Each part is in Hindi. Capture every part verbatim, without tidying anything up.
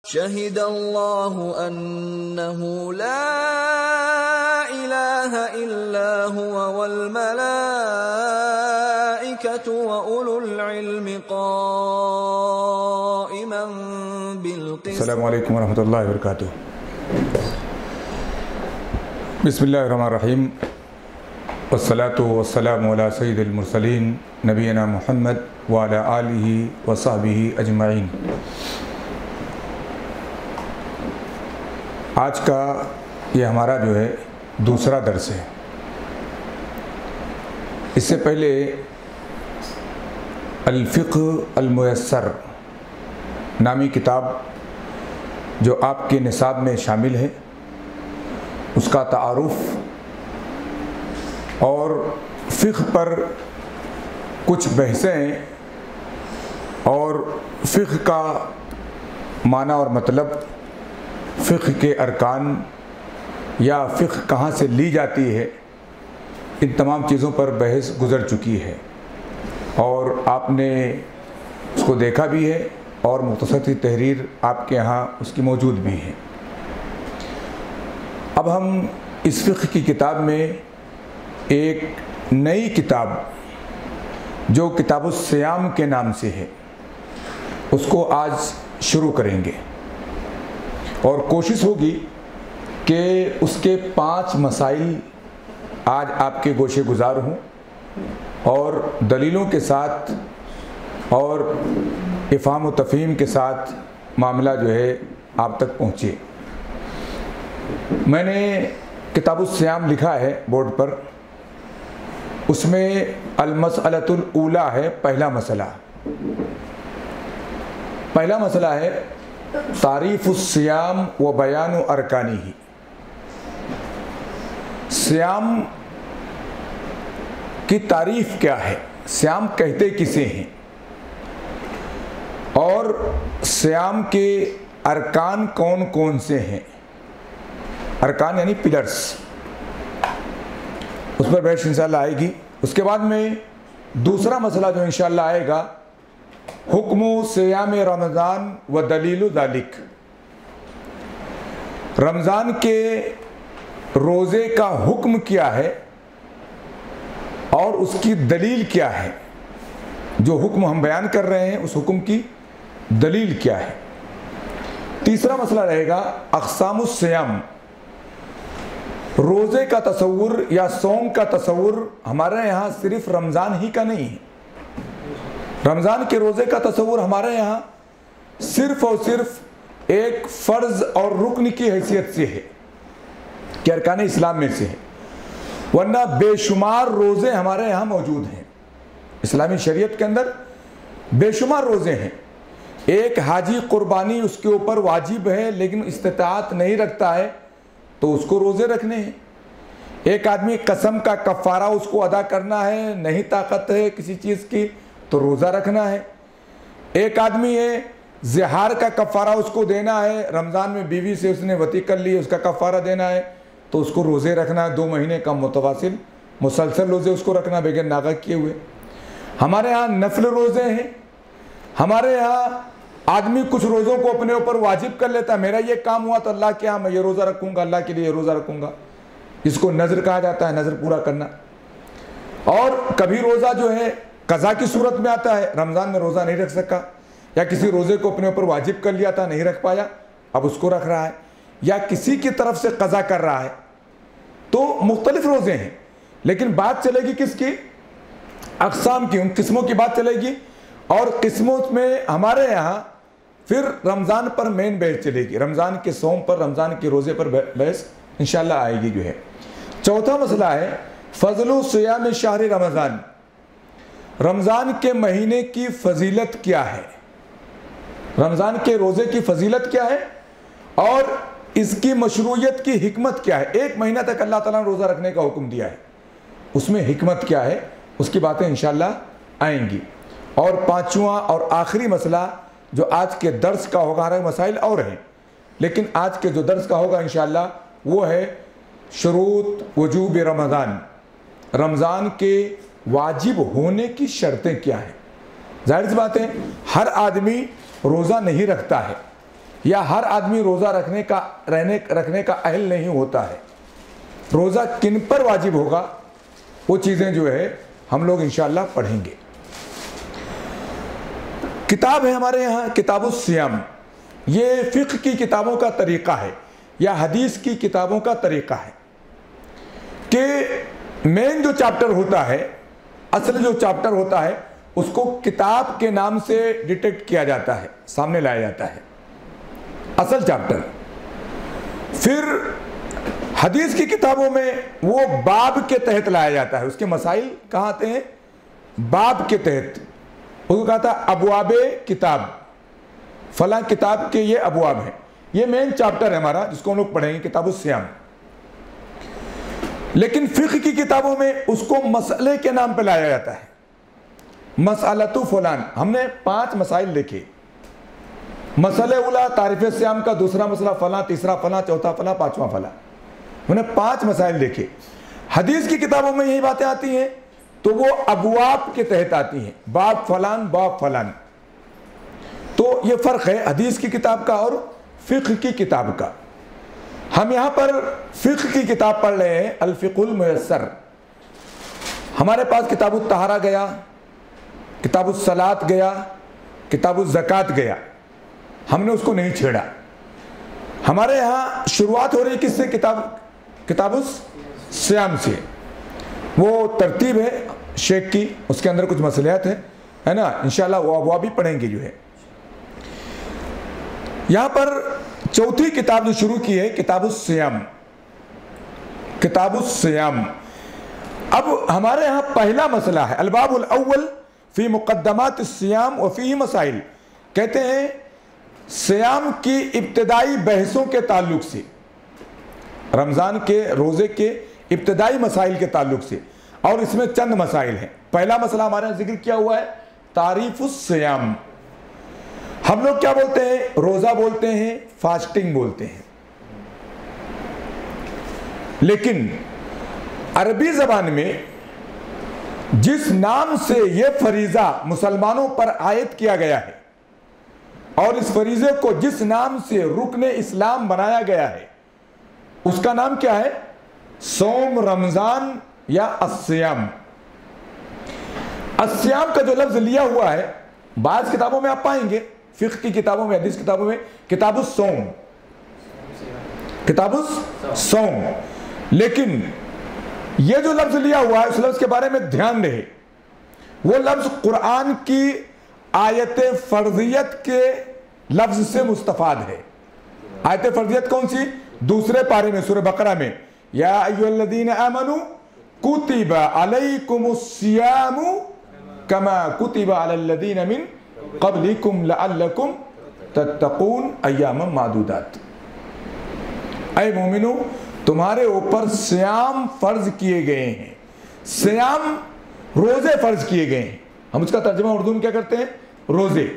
शहिदल्लाहु अन्नहु ला इलाहा इल्ला हुवा वल मलाइकतु व उलुल इल्मि क़ाइमन बिल क़िस्त। अस्सलामु अलैकुम व रहमतुल्लाहि व बरकातुहू। बिस्मिल्लाहिर रहमानिर रहीम। वस्सलातु वस्सलामु अला सय्यिदिल मुरसलीन नबीना मुहम्मद व अला आलिहि व सहबिहि अजमईन। आज का ये हमारा जो है दूसरा दर्स है। इससे पहले अल-फ़िक़्ह अल-मुयस्सर नामी किताब जो आपके निसाब में शामिल है, उसका तारुफ़ और फ़िक़्ह पर कुछ बहसें और फ़िक़्ह का माना और मतलब, फ़िक़्ह के अरकान या फ़िक़्ह कहाँ से ली जाती है, इन तमाम चीज़ों पर बहस गुज़र चुकी है और आपने उसको देखा भी है और मुख्तसर सी तहरीर आपके यहाँ उसकी मौजूद भी है। अब हम इस फ़िक़्ह की किताब में एक नई किताब जो किताबुस्सियाम के नाम से है, उसको आज शुरू करेंगे और कोशिश होगी कि उसके पांच मसाइल आज आपके गोशे गुजार हों और दलीलों के साथ और इफ़हाम व तफ़हीम के साथ मामला जो है आप तक पहुँचे। मैंने किताबुस्सियाम लिखा है बोर्ड पर, उसमें अल-मसअलतुल ऊला है पहला मसला। पहला मसला है तारीफ़ुस्सियाम व बयानु अरकानिही। सियाम की तारीफ़ क्या है, सियाम कहते किसे हैं और सियाम के अरकान कौन कौन से हैं। अरकान यानी पिलर्स, उस पर बहस इंशाअल्लाह आएगी। उसके बाद में दूसरा मसला जो इंशाअल्लाह आएगा, हुक्मु सियाम रमज़ान व दलीलु ज़ालिक। रमज़ान के रोज़े का हुक्म क्या है और उसकी दलील क्या है। जो हुक्म हम बयान कर रहे हैं उस हुक्म की दलील क्या है। तीसरा मसला रहेगा अक़सामुस्सियाम। रोज़े का तसव्वुर या सौम का तसव्वुर हमारे यहाँ सिर्फ रमज़ान ही का नहीं है। रमज़ान के रोज़े का तसव्वुर हमारे यहाँ सिर्फ और सिर्फ एक फ़र्ज़ और रुकन की हैसियत से है कि अरकान इस्लाम में से है, वरना बेशुमार रोज़े हमारे यहाँ मौजूद हैं। इस्लामी शरीयत के अंदर बेशुमार रोज़े हैं। एक हाजी कुर्बानी उसके ऊपर वाजिब है लेकिन इस्तिताअत नहीं रखता है तो उसको रोज़े रखने हैं। एक आदमी कसम का कफ़ारा उसको अदा करना है, नहीं ताकत है किसी चीज़ की तो रोज़ा रखना है। एक आदमी है ज़िहार का कफ़ारा उसको देना है, रमज़ान में बीवी से उसने वती कर ली, उसका कफ़ारा देना है तो उसको रोज़े रखना है, दो महीने का मुतवासिल मुसलसल रोज़े उसको रखना बगैर नागा किए हुए। हमारे यहाँ नफल रोज़े हैं। हमारे यहाँ आदमी कुछ रोज़ों को अपने ऊपर वाजिब कर लेता है, मेरा ये काम हुआ तो अल्लाह के यहाँ मैं ये रोज़ा रखूँगा, अल्लाह के लिए रोज़ा रखूँगा। इसको नज़र कहा जाता है, नज़र पूरा करना। और कभी रोज़ा जो है कज़ा की सूरत में आता है, रमज़ान में रोज़ा नहीं रख सका या किसी रोज़े को अपने ऊपर वाजिब कर लिया था, नहीं रख पाया, अब उसको रख रहा है, या किसी की तरफ से कज़ा कर रहा है। तो मुख्तलिफ रोज़े हैं लेकिन बात चलेगी किसकी, अक़साम की, उन किस्मों की बात चलेगी। और किस्मों में हमारे यहाँ फिर रमज़ान पर मेन बहस चलेगी, रमज़ान के सोम पर, रमज़ान के रोज़े पर बहस इंशाअल्लाह आएगी जो है। चौथा मसला है फ़ज़लु सियाम शहर रमज़ान। रमज़ान के महीने की फजीलत क्या है, रमज़ान के रोज़े की फजीलत क्या है और इसकी मशरूयत की हिकमत क्या है। एक महीना तक अल्लाह ताला ने रोज़ा रखने का हुक्म दिया है, उसमें हिकमत क्या है, उसकी बातें इंशाअल्लाह आएंगी। और पाँचवा और आखिरी मसला जो आज के दर्स का होगा, हमारे मसाइल और हैं लेकिन आज के जो दर्स का होगा इंशाअल्लाह वो है शुरूत वजूब रमज़ान। रमज़ान के वाजिब होने की शर्तें क्या हैं। जाहिर सी बात है हर आदमी रोज़ा नहीं रखता है, या हर आदमी रोज़ा रखने का रहने रखने का अहल नहीं होता है। रोज़ा किन पर वाजिब होगा वो चीज़ें जो है हम लोग इंशाअल्लाह पढ़ेंगे। किताब है हमारे यहाँ किताबुस सियाम, ये फ़िक़्ह की किताबों का तरीक़ा है या हदीस की किताबों का तरीक़ा है कि मेन जो चैप्टर होता है, असल जो चैप्टर होता है, उसको किताब के नाम से डिटेक्ट किया जाता है, सामने लाया जाता है असल चैप्टर। फिर हदीस की किताबों में वो बाब के तहत लाया जाता है, उसके मसाइल कहाँ आते हैं? बाब के तहत। उसको कहा था अबवाबे किताब, फला किताब के ये अबवाब हैं। ये मेन चैप्टर है हमारा जिसको हम लोग पढ़ेंगे, किताबुस सियाम। लेकिन फ़िक़्ह की किताबों में उसको मसले के नाम पे लाया जाता है, मसअलतु फलान। हमने पांच मसाइल देखे, मसले उला तारीफ़ सियाम का, दूसरा मसला फला, तीसरा फला, चौथा फला, पांचवा फला। हमने पांच मसाइल देखे। हदीस की किताबों में यही बातें आती हैं तो वो अबवाब के तहत आती हैं, बाब फलान बाब फलान। तो ये फ़र्क है हदीस की किताब का और फ़िक़्ह की किताब का। हम यहाँ पर फ़िक़्ह की किताब पढ़ रहे हैं, अल फ़िक़्हुल मुयस्सर। हमारे पास किताबुत तहारा गया, किताबुस सलात गया, किताबुस ज़कात गया, हमने उसको नहीं छेड़ा। हमारे यहाँ शुरुआत हो रही किससे? किताब किताबुस सियाम से। वो तरतीब है शेख की, उसके अंदर कुछ मसलियात है है ना, इंशाल्लाह वो वो भी पढ़ेंगे जो है। यहाँ पर चौथी किताब जो शुरू की है किताबुस सियाम, किताबुस सियाम। अब हमारे यहाँ पहला मसला है अलबाबुल अव्वल फी मुक़द्दमात सियाम व फीही मसाइल। कहते हैं सियाम की इब्तदाई बहसों के ताल्लुक से, रमज़ान के रोज़े के इब्तदाई मसाइल के ताल्लुक से, और इसमें चंद मसाइल हैं। पहला मसला हमारे यहाँ जिक्र किया हुआ है तारीफ़ुस सियाम। हम लोग क्या बोलते हैं? रोज़ा बोलते हैं, फास्टिंग बोलते हैं। लेकिन अरबी ज़बान में जिस नाम से यह फरीज़ा मुसलमानों पर आयत किया गया है और इस फरीज़े को जिस नाम से रुकने इस्लाम बनाया गया है, उसका नाम क्या है? सोम, रमज़ान या अस्सियाम। अस्सियाम का जो लफ्ज़ लिया हुआ है बाज़ किताबों में आप पाएंगे, फ़िक़्ह की किताबों में, हदीस किताबों में किताबुस सौम, किताबुस सौम। लेकिन ये जो लफ्ज़ लिया हुआ है उस लफ्ज़ के बारे में ध्यान रहे, वो लफ्ज़ कुरान की आयत फ़र्ज़ियत के लफ्ज़ से मुस्तफ़ाद है। आयत फ़र्ज़ियत कौन सी? दूसरे पारे में सूरह बकरा में, या अय्युहल्लज़ीना आमनू कुतिबा अलैकुमुस्सियामु कमा कुतिबा अलल्लज़ीना मिन क़ब्लिकुम लअल्लकुम तत्तक़ून अय्यामम मादूदात। ऐ मोमिनो, तुम्हारे ऊपर सियाम फर्ज किए गए हैं। सियाम रोजे फर्ज किए गए हैं। हम उसका तर्जुमा उर्दू में क्या करते हैं? रोजे।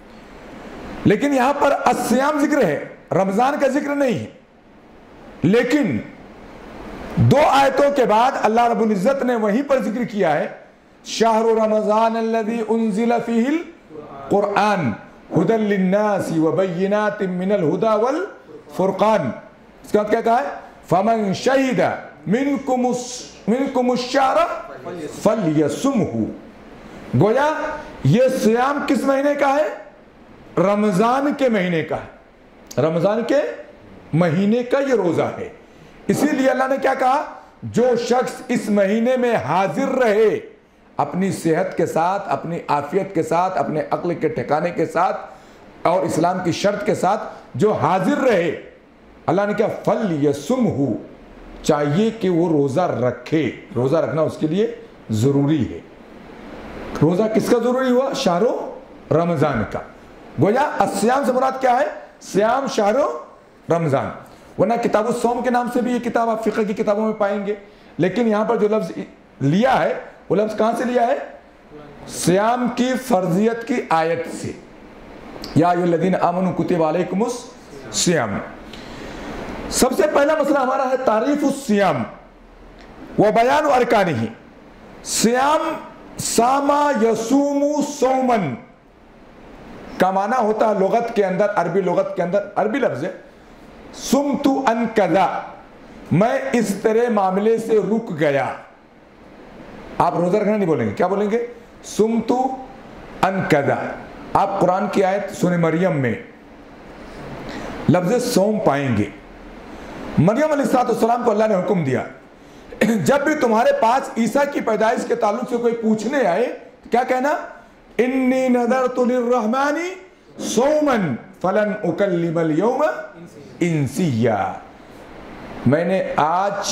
लेकिन यहां पर अस्सियाम जिक्र है, रमजान का जिक्र नहीं है। लेकिन दो आयतों के बाद अल्लाह रब्बुल इज्जत ने वहीं पर जिक्र किया है, शाहरु रमजान अल्लज़ी उन्ज़िला फ़ीहिल कुरआन हुदल लिन्नासी व बय्यिनातिम मिनल हुदा वल फुरक़ान। इसके बाद क्या कहा है? फमन शहीदा मिनकुमुस मिनकुमुश्शहरा फल्यसुमहु। गोया ये सियाम किस महीने का है? रमजान के महीने का है, रमजान के महीने का ये रोजा है। इसीलिए अल्लाह ने क्या कहा? जो शख्स इस महीने में हाजिर रहे, अपनी सेहत के साथ, अपनी आफियत के साथ, अपने अक्ल के ठिकाने के साथ और इस्लाम की शर्त के साथ जो हाजिर रहे, अल्लाह ने क्या? फल यसुमहु, चाहिए कि वो रोज़ा रखे। रोज़ा रखना उसके लिए ज़रूरी है। रोज़ा किसका ज़रूरी हुआ? शाहरो रमज़ान का। गोया अस्सियाम से मुराद क्या है? सियाम शाहरो रमज़ान। वरना किताबुस सौम के नाम से भी ये किताब आप फ़िक़्ह की किताबों में पाएंगे। लेकिन यहाँ पर जो लफ्ज़ लिया है वो लफ्ज़ कहाँ से लिया है? सियाम की फ़र्ज़ियत की आयत से, या अय्युहल्लज़ीना आमनू कुतिबा अलैकुमुस सियाम। सबसे पहला मसला हमारा है तारीफ़ुस सियाम व बयान अरकानिही। सियाम सामा यसूमु सौमन का माना होता है लुगत के अंदर, अरबी लुगत के अंदर, अरबी लफ्ज है सुम तू अन कदा, मैं इस तरह मामले से रुक गया। आप रोजा रखना नहीं बोलेंगे, क्या बोलेंगे? सुम तू अन कदा। आप कुरान की आयत सूरह मरियम में लफ्ज सोम पाएंगे। मरियम अलैहिस्सलाम को अल्लाह ने हुक्म दिया, जब भी तुम्हारे पास ईसा की पैदाइश के ताल्लुक से कोई पूछने आए, क्या कहना? इन्नी नज़रतु लिर्रहमानी सौमन फलन उकल्लिमल यौम इंसिया। मैंने आज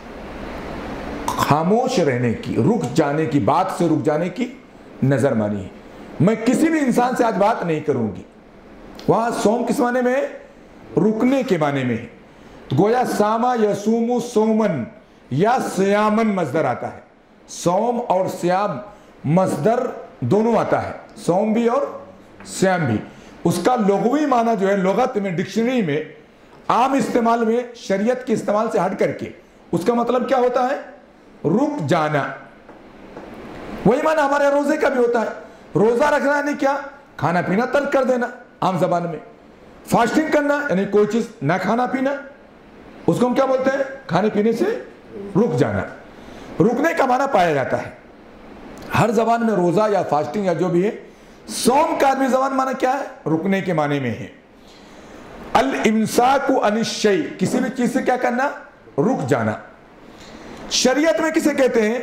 खामोश रहने की, रुक जाने की, बात से रुक जाने की नजर मानी है। मैं किसी भी इंसान से आज बात नहीं करूंगी। वहां सोम किस माने में है? रुकने के माने में है। तो गोया सामा यसूमु सोमन या सियामन मजदर आता है। सोम और सियाम मजदर दोनों आता है, सोम भी और सियाम भी। उसका लुग़वी माना जो है लुगत में, डिक्शनरी में, आम इस्तेमाल में, शरीयत के इस्तेमाल से हट करके उसका मतलब क्या होता है? रुक जाना। वही माना हमारे रोजे का भी होता है। रोजा रखना यानी क्या? खाना पीना तर्क कर देना आम जबान में। फास्टिंग करना यानी कोई चीज ना खाना पीना, उसको हम क्या बोलते हैं? खाने पीने से रुक जाना। रुकने का माना पाया जाता है हर जबान में, रोजा या फास्टिंग या जो भी है। सोम का आदमी जबान माना क्या है? रुकने के माने में है। अल इम्साकु अनिश्चय, किसी भी चीज से क्या करना? रुक जाना। शरीयत में किसे कहते हैं?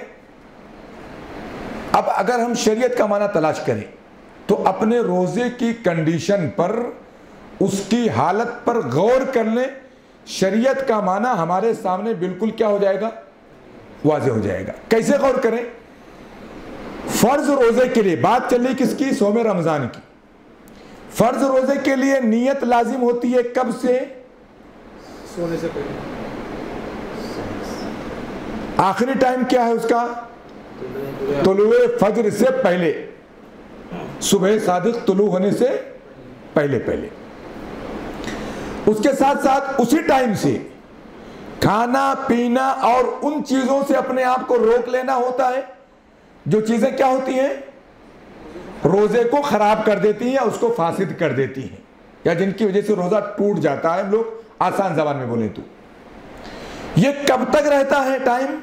अब अगर हम शरीयत का माना तलाश करें तो अपने रोजे की कंडीशन पर, उसकी हालत पर गौर कर लें। शरीयत का माना हमारे सामने बिल्कुल क्या हो जाएगा? वाज़ेह हो जाएगा। कैसे गौर करें? फर्ज रोजे के लिए बात चल रही किसकी? सोम रमजान की। फर्ज रोजे के लिए नियत लाजिम होती है कब से? सोने से पहले। आखिरी टाइम क्या है उसका? तुलुए फज्र से पहले, सुबह सादिक तुलू होने से पहले पहले। उसके साथ साथ उसी टाइम से खाना पीना और उन चीजों से अपने आप को रोक लेना होता है जो चीजें क्या होती हैं? रोजे को खराब कर देती हैं या उसको फासिद कर देती हैं, या जिनकी वजह से रोजा टूट जाता है। हम लोग आसान जबान में बोले तो ये कब तक रहता है टाइम?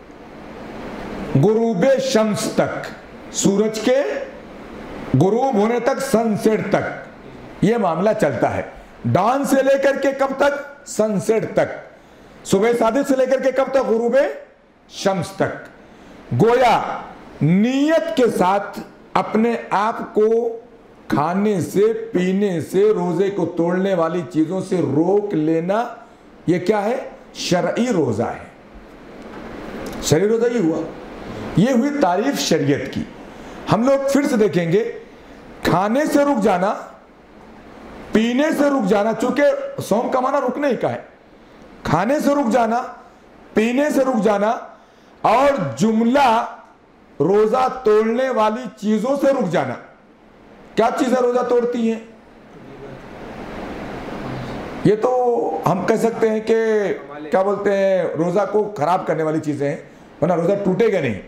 गुरूबे शम्स तक, सूरज के गुरूब होने तक, सनसेट तक ये मामला चलता है। डान से लेकर के कब तक? सनसेट तक। सुबह सादिक से लेकर के कब तक? गुरूबे शम्स तक। गोया नियत के साथ अपने आप को खाने से, पीने से, रोजे को तोड़ने वाली चीजों से रोक लेना, यह क्या है? शरई रोजा है। शरई रोजा ये हुआ, ये हुई तारीफ शरीयत की। हम लोग फिर से देखेंगे, खाने से रुक जाना, पीने से रुक जाना, चूंकि सोम का माना रुकने ही का है। खाने से रुक जाना, पीने से रुक जाना, और जुमला रोजा तोड़ने वाली चीजों से रुक जाना। क्या चीजें रोजा तोड़ती हैं? ये तो हम कह सकते हैं कि क्या बोलते हैं, रोजा को खराब करने वाली चीजें हैं, वरना रोजा टूटेगा नहीं।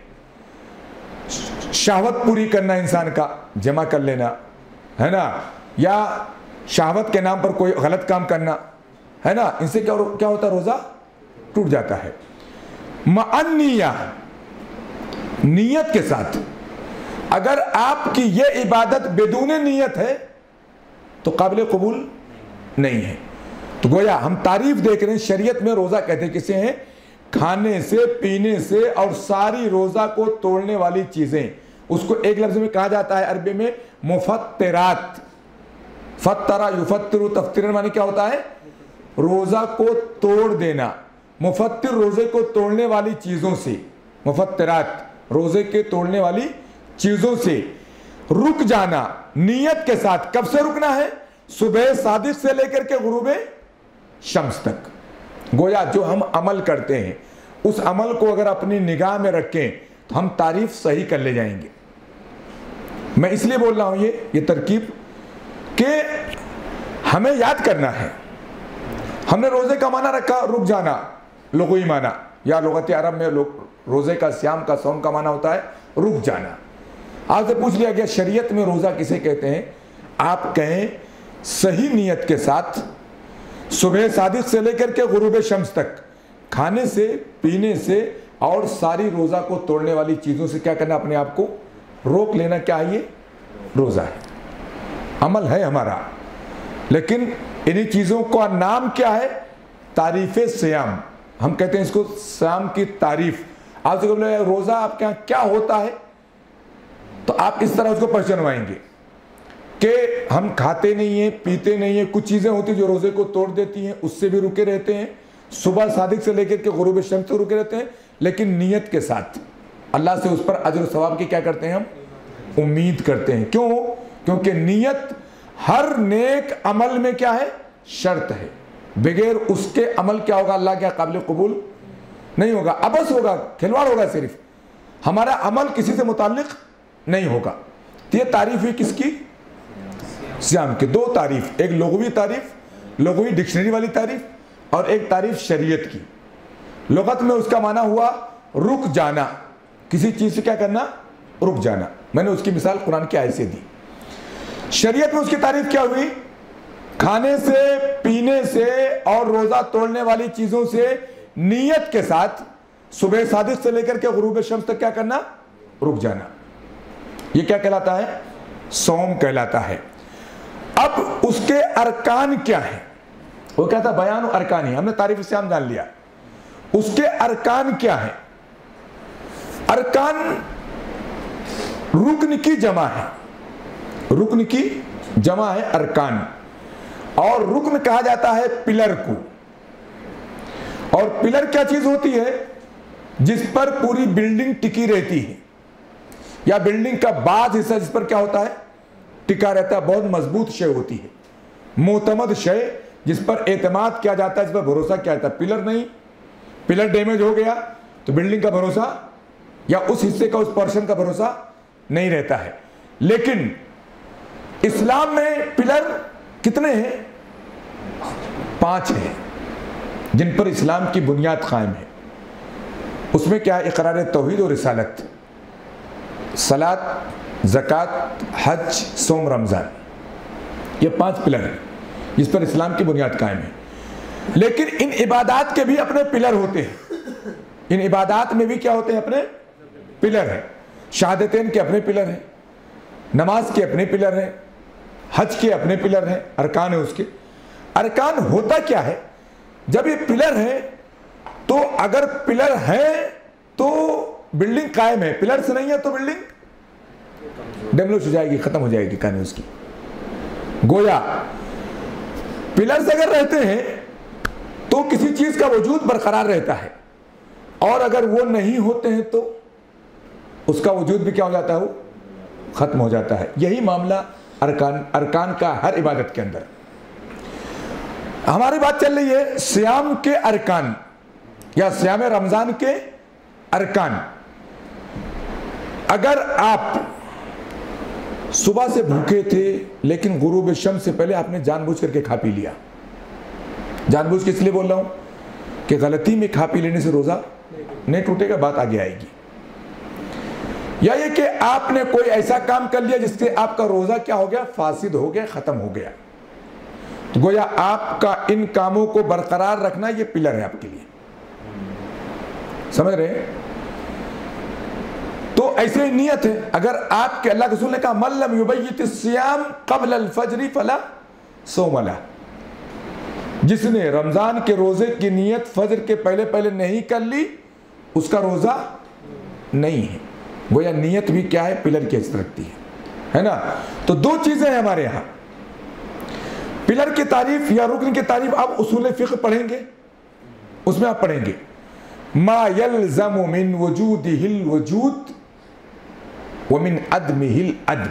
शहवत पूरी करना, इंसान का जमा कर लेना है ना, या शहवत के नाम पर कोई गलत काम करना है ना, इनसे क्या क्या होता है? रोजा टूट जाता है। मअन्निया, नियत के साथ। अगर आपकी ये इबादत बेदून नियत है तो काबिल कबूल नहीं है। तो गोया हम तारीफ देख रहे हैं, शरीयत में रोजा कहते किसे हैं? खाने से, पीने से और सारी रोजा को तोड़ने वाली चीजें। उसको एक लफ्ज में कहा जाता है अरबी में मुफत्तिरात। फत्तरा युफत्तिरु तफ्तीरन माने क्या होता है? रोजा को तोड़ देना। मुफत्तिर रोजे को तोड़ने वाली चीजों से, मुफत्तिरात रोजे के तोड़ने वाली चीजों से रुक जाना नियत के साथ। कब से रुकना है? सुबह सादिक से लेकर के गुरूबे शम्स तक। गोया जो हम अमल करते हैं उस अमल को अगर अपनी निगाह में रखें तो हम तारीफ सही कर ले जाएंगे। मैं इसलिए बोल रहा हूं ये ये तरकीब कि हमें याद करना है। हमने रोजे का माना रखा रुक जाना, लुग़वी माना, या लुग़त अरब में लोग रोजे का, श्याम का, सौम का माना होता है रुक जाना। आपसे पूछ लिया गया शरीयत में रोजा किसे कहते हैं? आप कहें सही नीयत के साथ सुबह सादिक से लेकर के गुरूब शम्स तक खाने से, पीने से और सारी रोज़ा को तोड़ने वाली चीज़ों से क्या करना, अपने आप को रोक लेना। क्या है ये? रोज़ा है, अमल है हमारा। लेकिन इन्हीं चीज़ों का नाम क्या है? तारीफ़ सियाम। हम कहते हैं इसको सियाम की तारीफ। आपसे बोले रोज़ा आपके यहाँ क्या होता है, तो आप इस तरह उसको पहचानवाएंगे कि हम खाते नहीं हैं, पीते नहीं हैं, कुछ चीज़ें होती जो रोज़े को तोड़ देती हैं, उससे भी रुके रहते हैं, सुबह सादिक से लेकर के गुरूब शम्स तक रुके रहते हैं, लेकिन नीयत के साथ अल्लाह से उस पर अजर सवाब की क्या करते हैं, हम उम्मीद करते हैं। क्यों? क्योंकि नीयत हर नेक अमल में क्या है? शर्त है। बगैर उसके अमल क्या होगा? अल्लाह के काबिल कबूल नहीं होगा, अबस होगा, खिलवाड़ होगा। सिर्फ हमारा अमल किसी से मुताल्लिक नहीं होगा। तो ये तारीफ हुई किसकी? सियाम की। दो तारीफ, एक लुग़वी तारीफ, लुग़वी डिक्शनरी वाली तारीफ, और एक तारीफ शरीयत की। लुगत में उसका माना हुआ रुक जाना, किसी चीज़ से क्या करना? रुक जाना। मैंने उसकी मिसाल कुरान की आयत से दी। शरीयत में उसकी तारीफ क्या हुई? खाने से, पीने से और रोज़ा तोड़ने वाली चीज़ों से नीयत के साथ सुबह सादिक से लेकर के गुरूब शम्स तक क्या करना? रुक जाना। ये क्या कहलाता है? सौम कहलाता है। अब उसके अरकान क्या है? वो क्या था? बयान अरकान ही। हमने तारीफ से हम जान लिया। उसके अरकान क्या है? अरकान रुकन की जमा है, रुकन की जमा है अरकान। और रुकन कहा जाता है पिलर को। और पिलर क्या चीज होती है? जिस पर पूरी बिल्डिंग टिकी रहती है, या बिल्डिंग का बाद हिस्सा जिस पर क्या होता है? टिका रहता है। बहुत मजबूत शय होती है, मोतमद शय, जिस पर एतमाद किया जाता है, जिस पर भरोसा किया जाता है। पिलर नहीं, पिलर डैमेज हो गया तो बिल्डिंग का भरोसा या उस हिस्से का, उस पर्सन का भरोसा नहीं रहता है। लेकिन इस्लाम में पिलर कितने हैं? पांच हैं, जिन पर इस्लाम की बुनियाद कायम है। उसमें क्या है? इकरार तौहीद और रिसालत, सलात, ज़कात, हज, सोम, रमज़ान। ये पांच पिलर हैं जिस पर इस्लाम की बुनियाद कायम है। लेकिन इन इबादात के भी अपने पिलर होते हैं। इन इबादात में भी क्या होते हैं? अपने पिलर हैं। शहादतैन के अपने पिलर हैं, नमाज के अपने पिलर हैं, हज के अपने पिलर हैं, अरकान है उसके। अरकान होता क्या है? जब ये पिलर है तो अगर पिलर है तो बिल्डिंग कायम है, पिलर से नहीं है तो बिल्डिंग डेमोलिश हो जाएगी, खत्म हो जाएगी कहानी उसकी। गोया पिलर से अगर रहते हैं तो किसी चीज का वजूद बरकरार रहता है, और अगर वो नहीं होते हैं तो उसका वजूद भी क्या हो जाता है? वो खत्म हो जाता है। यही मामला अरकान अरकान का हर इबादत के अंदर। हमारी बात चल रही है सियाम के अरकान या सियाम रमजान के अरकान। अगर आप सुबह से भूखे थे लेकिन गुरूब शम्स से पहले आपने जानबूझ करके खा पी लिया, जानबूझ के इसलिए बोल रहा हूं कि गलती में खा पी लेने से रोजा नहीं टूटेगा, बात आगे आएगी। या ये कि आपने कोई ऐसा काम कर लिया जिससे आपका रोजा क्या हो गया? फासिद हो गया, खत्म हो गया। तो गोया आपका इन कामों को बरकरार रखना ये पिलर है आपके लिए, समझ रहे हैं? तो ऐसे ही नियत है। अगर आपके अल्लाह के रसूल ने कहा मल्लम युबय्यित सियाम क़ब्ल अल फज्र फला सोम ला, जिसने रमजान के रोजे की नियत फजर के पहले पहले नहीं कर ली उसका रोजा नहीं है। गोया नियत भी क्या है? पिलर की हैसियत रखती है, है ना? तो दो चीजें हैं हमारे यहां, पिलर की तारीफ या रुकन की तारीफ। आप उसूल फिक्र पढ़ेंगे, उसमें आप पढ़ेंगे मा यल्ज़मु मिन वजूदिहिल वजूद व मिन अदमिहिल अदम,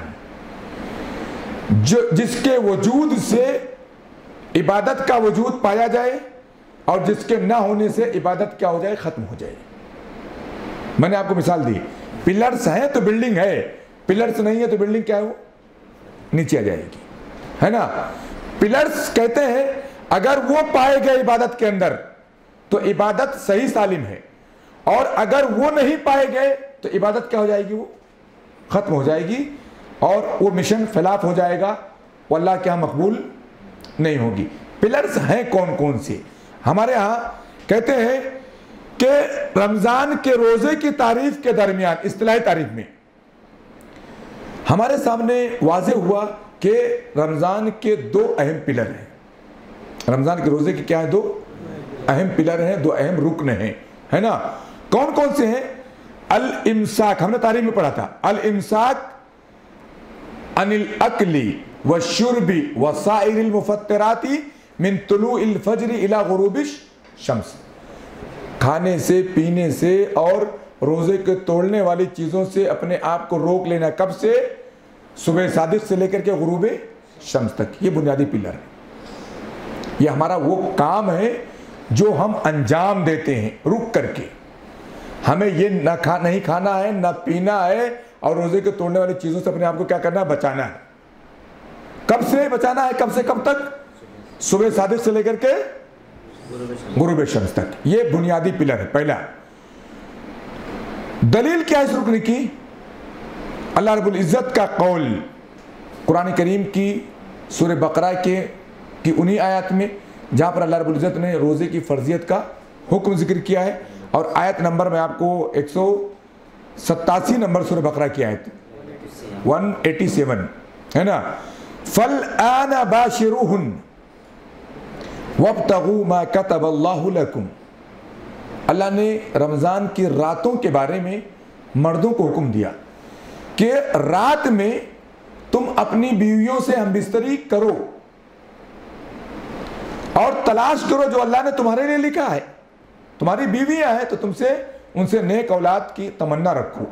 जो जिसके वजूद से इबादत का वजूद पाया जाए और जिसके ना होने से इबादत क्या हो जाए? खत्म हो जाए। मैंने आपको मिसाल दी, पिलर्स हैं तो बिल्डिंग है, पिलर्स नहीं है तो बिल्डिंग क्या है? वो नीचे आ जाएगी, है ना? पिलर्स कहते हैं अगर वो पाए गए इबादत के अंदर तो इबादत सही सालिम है, और अगर वो नहीं पाए गए तो इबादत क्या हो जाएगी? वो खत्म हो जाएगी और वो मिशन खिलाफ हो जाएगा, वो अल्लाह के यहाँ मकबूल नहीं होगी। पिलर्स हैं कौन कौन से? हमारे यहाँ कहते हैं कि रमज़ान के रोज़े की तारीफ के दरमियान, इस्तिलाही तारीफ में हमारे सामने वाज़े हुआ कि रमज़ान के दो अहम पिलर हैं। रमज़ान के रोज़े के क्या है? दो अहम पिलर हैं, दो अहम रुकन हैं, है ना? कौन कौन से हैं? अल इम्साक, हमने तारीफ में पढ़ा था, अल इम्साक अनिल अकली व शुरबी व साइरिल मुफत्तराती मिन तुलूइल फज्र इला गुरूबिश शम्स। खाने से, पीने से और रोजे के तोड़ने वाली चीजों से अपने आप को रोक लेना। कब से? सुबह सादिक से लेकर के गुरूब शम्स तक। ये बुनियादी पिलर है। ये हमारा वो काम है जो हम अंजाम देते हैं रुक करके। हमें ये ना खा नहीं खाना है, ना पीना है, और रोजे के तोड़ने वाली चीजों से अपने आप को क्या करना है? बचाना है। कब से बचाना है? कब से कब तक? सुबह सादिक से लेकर के गुरूब शम्स तक। ये बुनियादी पिलर है पहला। दलील क्या है इस रुकने की? अल्लाह रब्बुल इज्जत का कौल कुरान करीम की सूरह बकरा के की उन्हीं आयत में जहां पर अल्लाह रब्बुल इज्जत ने रोजे की फर्जियत का हुक्म जिक्र किया है। और आयत नंबर में आपको एक सौ सत्तासी नंबर सूरह बकरा की आयत एक सौ सत्तासी है ना। फल आना बाशिरुहुन वब्तगू मा कतबल्लाहु लकुम। अल्लाह ने रमज़ान की रातों के बारे में मर्दों को हुक्म दिया कि रात में तुम अपनी बीवियों से हमबिस्तरी करो और तलाश करो जो अल्लाह ने तुम्हारे लिए लिखा है। तुम्हारी बीवियां हैं तो तुमसे उनसे नेक औलाद की तमन्ना रखो।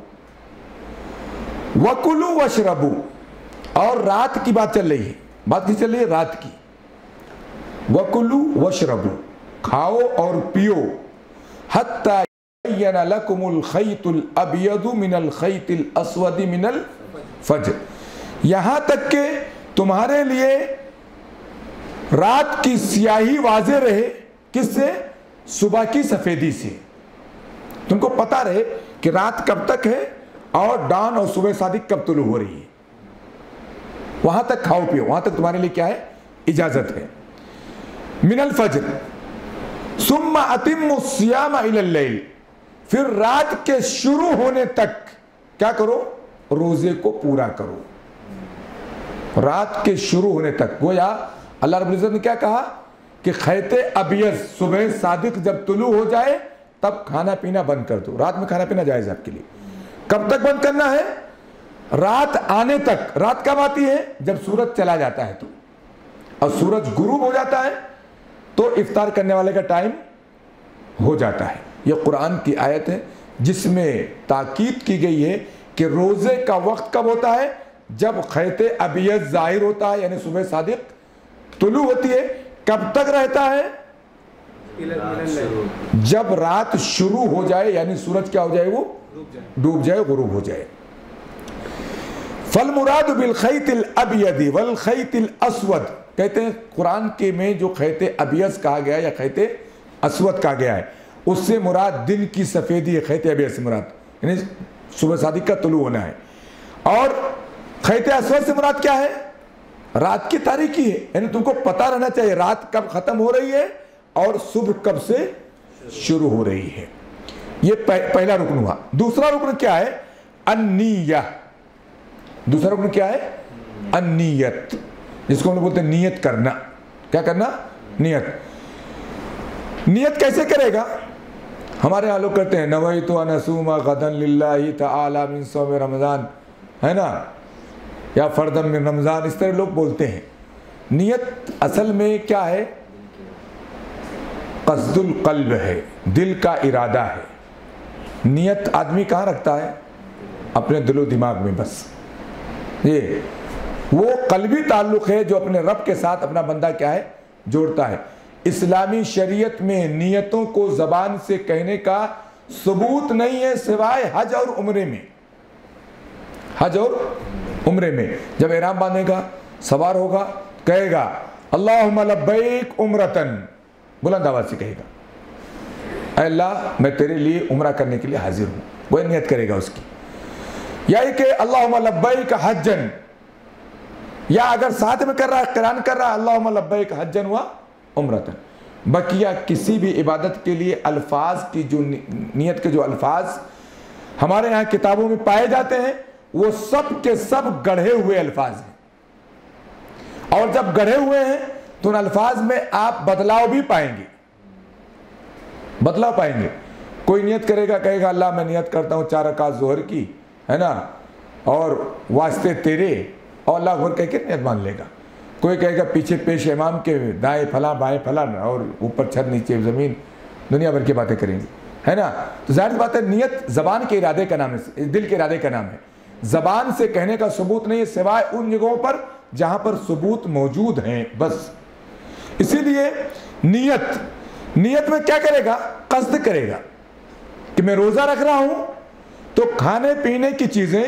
वकुलू वशरबू, और रात की बात चल रही है। बात की चल रही है रात की। वकुलू वशरबू, खाओ और पियो। हत्ता यबय्यना लकुमुल खैतुल अबयदु मिनल खैतिल अस्वदी मिनल फज्र, यहां तक के तुम्हारे लिए रात की स्याही वाज़े रहे। किससे? सुबह की सफेदी से। तुमको पता रहे कि रात कब तक है और डान और सुबह सादिक कब तुलू हो रही है। वहां तक खाओ पियो, वहां तक तुम्हारे लिए क्या है? इजाजत है। मिनल फज्र सुम्मा अतिम्मु सियामा इलल लैल, फिर रात के शुरू होने तक क्या करो? रोजे को पूरा करो। रात के शुरू होने तक। गोया अल्लाह रब्बुल इज्जत ने क्या कहा कि खैते अबियज, सुबह सादिक जब तुलू हो जाए तब खाना पीना बंद कर दो। रात में खाना पीना जायज है आपके लिए। कब तक बंद करना है? रात आने तक। रात कब आती है? जब सूरज चला जाता है तो, और सूरज गुरूब हो जाता है तो इफ्तार करने वाले का टाइम हो जाता है। यह कुरान की आयत है जिसमें ताकीद की गई है कि रोजे का वक्त कब होता है? जब खैते अबियज जाहिर होता है, यानी सुबह सादिक तुलू होती है। कब तक रहता है? जब रात शुरू हो जाए, यानी सूरज क्या हो जाए? वो डूब जाए, गुरूब हो जाए। फल मुराद बिल खैतिल अबयदी वल खैतिल अस्वद, कहते हैं कुरान के में जो खैते अबियज कहा गया है या खैते अस्वद कहा गया है, उससे मुराद दिन की सफेदी है। खैते अबियज से मुराद यानी सुबह सादिक का तुलू होना है। और खैते अस्वद से मुराद क्या है? रात की तारीकी है, यानी तुमको पता रहना चाहिए रात कब खत्म हो रही है और सुबह कब से शुरू हो रही है। ये पहला रुकन हुआ। दूसरा रुकन क्या है? अन्निया। दूसरा रुकन क्या है? अन्नियत, जिसको हम लोग बोलते हैं नियत करना। क्या करना? नियत। नियत कैसे करेगा? हमारे यहाँ लोग करते हैं नवैतु अन असूमा गदन लिल्लाहि तआला मिन सौम रमज़ान, है ना, या फर्दम मिन रमज़ान, इस तरह लोग बोलते हैं। नियत असल में क्या है? क़स्दुल क़ल्ब है, दिल का इरादा है। नियत आदमी कहाँ रखता है? अपने दिलो दिमाग में बस। ये वो क़ल्बी ताल्लुक़ है जो अपने रब के साथ अपना बंदा क्या है? जोड़ता है। इस्लामी शरीयत में नियतों को ज़बान से कहने का सबूत नहीं है सिवाय हज और उम्रे में। हज और उम्रे में जब एहराम बांधेगा, सवार होगा, कहेगा अल्लाहुम्मा लब्बैक उम्रतन, बुलंद आवाज से कहेगा अल्लाह मैं तेरे लिए उम्रा करने के लिए हाजिर हूँ। वह नियत करेगा उसकी। या कि अल्लाहुम्मा लब्बैक हज्जन, या अगर साथ में कर रहा है, किरान कर रहा है अल्लाहुम्मा लब्बैक हज्जन व उम्रतन, बकिया किसी भी इबादत के लिए अल्फाज की जो नियत के जो अल्फाज हमारे यहाँ किताबों में पाए जाते हैं वो सब के सब गढ़े हुए अल्फाज हैं। और जब गढ़े हुए हैं तो उन अल्फाज में आप बदलाव भी पाएंगे, बदलाव पाएंगे। कोई नियत करेगा, कहेगा अल्लाह मैं नियत करता हूँ चार रकात जोहर की, है ना, और वास्ते तेरे, और अल्लाह अकबर कह के नियत मान लेगा। कोई कहेगा पीछे पेश इमाम के दाएं फला बाएं फला, और ऊपर छत नीचे ज़मीन, दुनिया भर की बातें करेंगे, है ना। तो जाहिर बात है नियत ज़बान के इरादे का नाम है, दिल के इरादे का नाम है। ज़बान से कहने का सबूत नहीं है सिवाय उन जगहों पर जहां पर सबूत मौजूद हैं, बस। इसीलिए नियत नियत में क्या करेगा, कस्द करेगा कि मैं रोज़ा रख रहा हूं तो खाने पीने की चीज़ें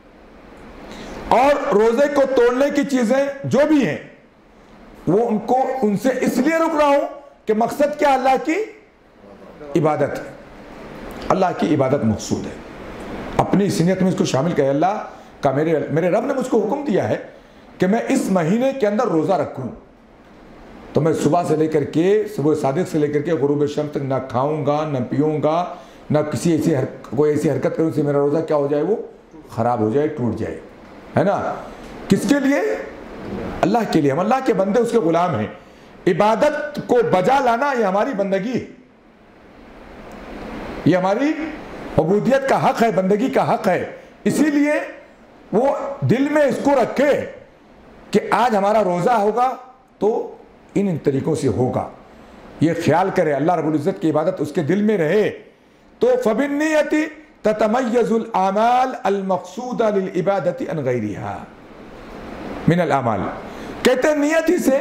और रोज़े को तोड़ने की चीज़ें जो भी हैं वो उनको उनसे इसलिए रुक रहा हूं कि मकसद क्या, अल्लाह की इबादत है, अल्लाह की इबादत मकसूद है। अपनी इस नियत में इसको शामिल करें। अल्लाह का मेरे मेरे रब ने मुझको हुक्म दिया है कि मैं इस महीने के अंदर रोज़ा रखूं, तो मैं सुबह से लेकर के सुबह सादिक से लेकर के गुरूब शम्स तक ना खाऊंगा न पीऊंगा न किसी ऐसी हर, कोई ऐसी हरकत करूँ से मेरा रोज़ा क्या हो जाए, वो ख़राब हो जाए, टूट जाए, है ना। किसके लिए, अल्लाह के लिए। हम अल्लाह के बंदे, उसके गुलाम हैं। इबादत को बजा लाना ये हमारी बंदगी, ये हमारी उबूदियत का हक है, बंदगी का हक है। इसीलिए वो दिल में इसको रखे कि आज हमारा रोज़ा होगा तो इन इन तरीकों से होगा, ये ख्याल करे, अल्लाह रब्बुल इज़्ज़त की इबादत उसके दिल में रहे। तो फबिन्नियति ततमय्यजुल आमाल अल मक़सूदा लिल इबादति अन गैरिहा मिन अल आमाल। कहते हैं नियत ही से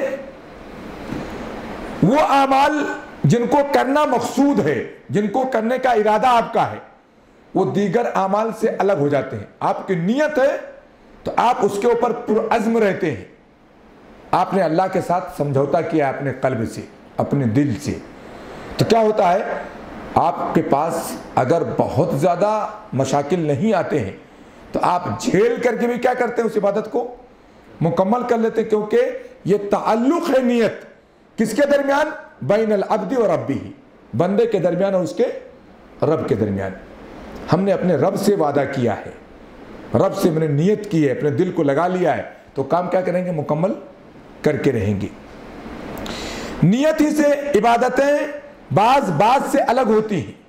वो आमाल जिनको करना मकसूद है, जिनको करने का इरादा आपका है, वो दीगर आमाल से अलग हो जाते हैं। आपकी नियत है तो आप उसके ऊपर पुरअज़्म रहते हैं, आपने अल्लाह के साथ समझौता किया अपने कल्ब से, अपने दिल से। तो क्या होता है, आपके पास अगर बहुत ज़्यादा मशाकिल नहीं आते हैं तो आप झेल करके भी क्या करते हैं, उस इबादत को मुकम्मल कर लेते हैं, क्योंकि ये ताल्लुक़ है नियत किसके दरमियान, बैनल अब्दी और रब्बी, बंदे के दरमियान और उसके रब के दरमियान। हमने अपने रब से वादा किया है, रब से मैंने नियत की है, अपने दिल को लगा लिया है, तो काम क्या करेंगे, मुकम्मल करके रहेंगे। नियत ही से इबादतें बाज बाज से अलग होती हैं।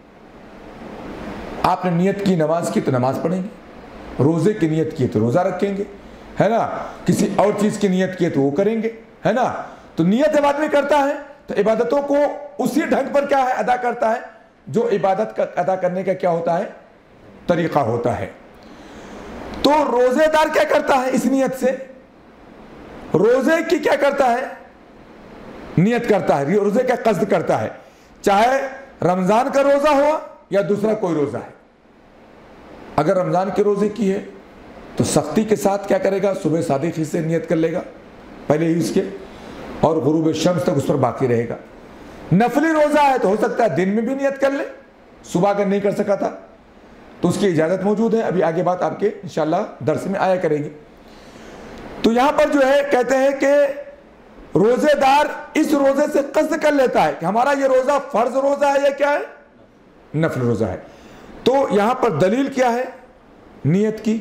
आपने नियत की नमाज की तो नमाज पढ़ेंगे, रोजे की नियत की तो रोजा रखेंगे, है ना, किसी और चीज की नियत की तो वो करेंगे, है ना। तो नियत जब आदमी करता है तो इबादतों को उसी ढंग पर क्या है अदा करता है जो इबादत का अदा करने का क्या होता है, तरीका होता है। तो रोजेदार क्या करता है, इस नियत से रोजे की क्या करता है, नियत करता है, रोजे का कस्द करता है, चाहे रमजान का रोजा हुआ या दूसरा कोई रोजा है। अगर रमजान के रोजे की है तो सख्ती के साथ क्या करेगा, सुबह सादिक से नियत कर लेगा पहले ही इसके, और गुरूब शम्स तक उस पर बाकी रहेगा। नफली रोजा है तो हो सकता है दिन में भी नियत कर ले, सुबह अगर नहीं कर सका था तो उसकी इजाजत मौजूद है, अभी आगे बात आपके इंशाल्लाह दर्स में आया करेगी। तो यहां पर जो है कहते हैं कि रोजेदार इस रोजे से कस्द कर लेता है कि हमारा ये रोजा फर्ज रोजा है या क्या है, नफल रोजा है। तो यहां पर दलील क्या है नियत की,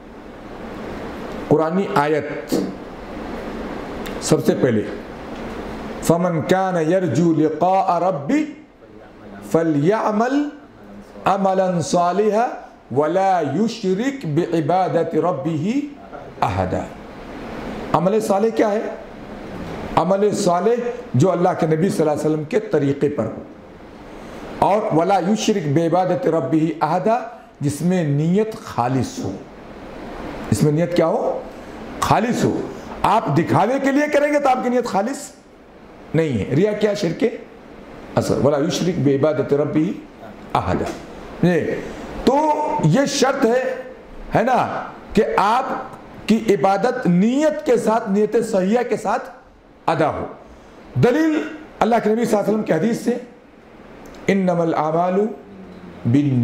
कुरानी आयत सबसे पहले, फमन कान यरजू लिक़ा रब्बी फलयअमल अमलन सालिहा वला युशरिक बिइबादति रब्बिही अहदा। अमल साले क्या है, अमल साले जो अल्लाह के नबी सल्लल्लाहु अलैहि वसल्लम के तरीके पर हो, और वला युशरिक बिइबादति रब्बिही अहदा, जिसमें नीयत खालिस हो, इसमें नियत क्या हो, खालिस हो। आप दिखावे के लिए करेंगे तो आपकी नियत खालिस नहीं है, रिया क्या, शिरके असर, वला युशरिक बिइबादति रब्बिही अहदा। तो ये शर्त है है ना कि आप की इबादत नियत के साथ, नियत सहिया के साथ अदा हो। दलील अल्लाह के नबी सल्लल्लाहु अलैहि वसल्लम की हदीस से, इन्नमल आमालु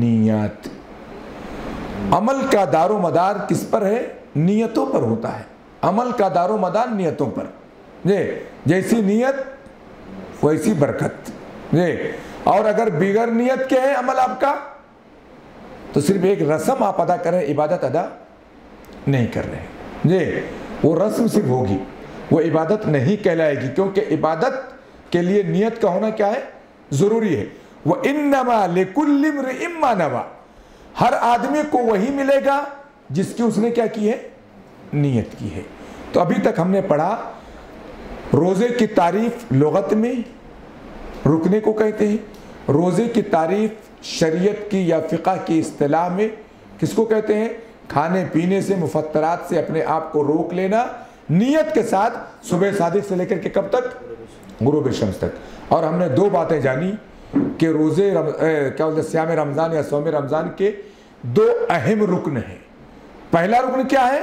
बिन्नियात, अमल का दारो मदार किस पर है, नियतों पर होता है। अमल का दारो मदार नियतों पर। जे जैसी नियत वैसी बरकत। जे और अगर बिगर नियत के है अमल आपका तो सिर्फ एक रस्म आप अदा करें, इबादत अदा नहीं कर रहे हैं। जे वो रस्म सिर्फ होगी, वो इबादत नहीं कहलाएगी, क्योंकि इबादत के लिए नियत का होना क्या है, जरूरी है। वह इन्नमा लिकुल्लि इम्रिइम मा नवा, हर आदमी को वही मिलेगा जिसकी उसने क्या की है, नियत की है। तो अभी तक हमने पढ़ा रोजे की तारीफ लुगत में रुकने को कहते हैं, रोजे की तारीफ शरीयत की या फिक़ह की इस्तिलाह में किसको कहते हैं, खाने पीने से मुफत्तरात से अपने आप को रोक लेना नियत के साथ सुबह सादिक से लेकर के कब तक, गुरूब शम्स तक। और हमने दो बातें जानी कि रोजे रम, ए, क्या बोलते श्याम रमज़ान या सौम रमज़ान के दो अहम रुकन हैं। पहला रुकन क्या है,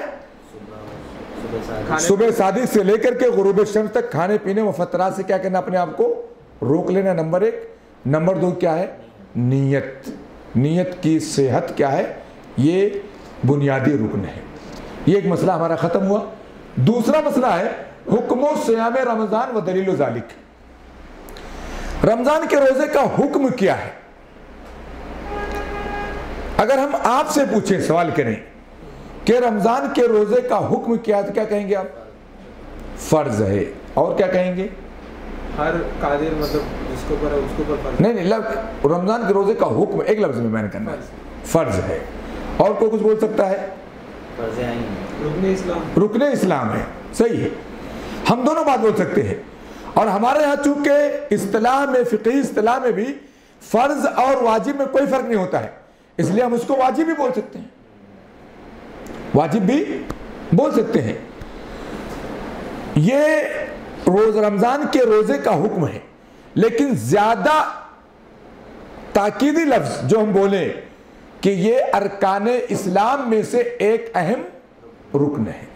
सुबह सादिक से लेकर के गुरूब शम्स तक खाने पीने मुफत्तरात से क्या करना, अपने आप को रोक लेना, नंबर एक। नंबर दो क्या है, नीयत, नीयत की सेहत क्या है, ये बुनियादी रुकन है। ये एक मसला हमारा खत्म हुआ। दूसरा मसला है हुक्मो सियाम रमजान व दलील ज़ालिक, रमजान के रोजे का हुक्म क्या है। अगर हम आपसे पूछें, सवाल करें कि रमजान के रोजे का हुक्म क्या है, तो क्या कहेंगे आप, फर्ज है। और क्या कहेंगे, हर कादिर मतलब जिसको पर है उसको पर फर्ज। नहीं नहीं लफ्ज रमजान के रोजे का हुक्म एक लफ्ज में मैंने करना है, फर्ज है। और कोई कुछ बोल सकता है, रुकने इस्लाम, रुकने इस्लाम है, सही है। हम दोनों बात बोल सकते हैं। और हमारे यहाँ चूंकि इस्तिलाह में, फिक़ही इस्तिलाह में भी फर्ज और वाजिब में कोई फर्क नहीं होता है, इसलिए हम उसको वाजिब भी बोल सकते हैं, वाजिब भी बोल सकते हैं। ये रोज रमजान के रोजे का हुक्म है, लेकिन ज्यादा ताकीदी लफ्ज जो हम बोले कि ये अरकान इस्लाम में से एक अहम रुकन है।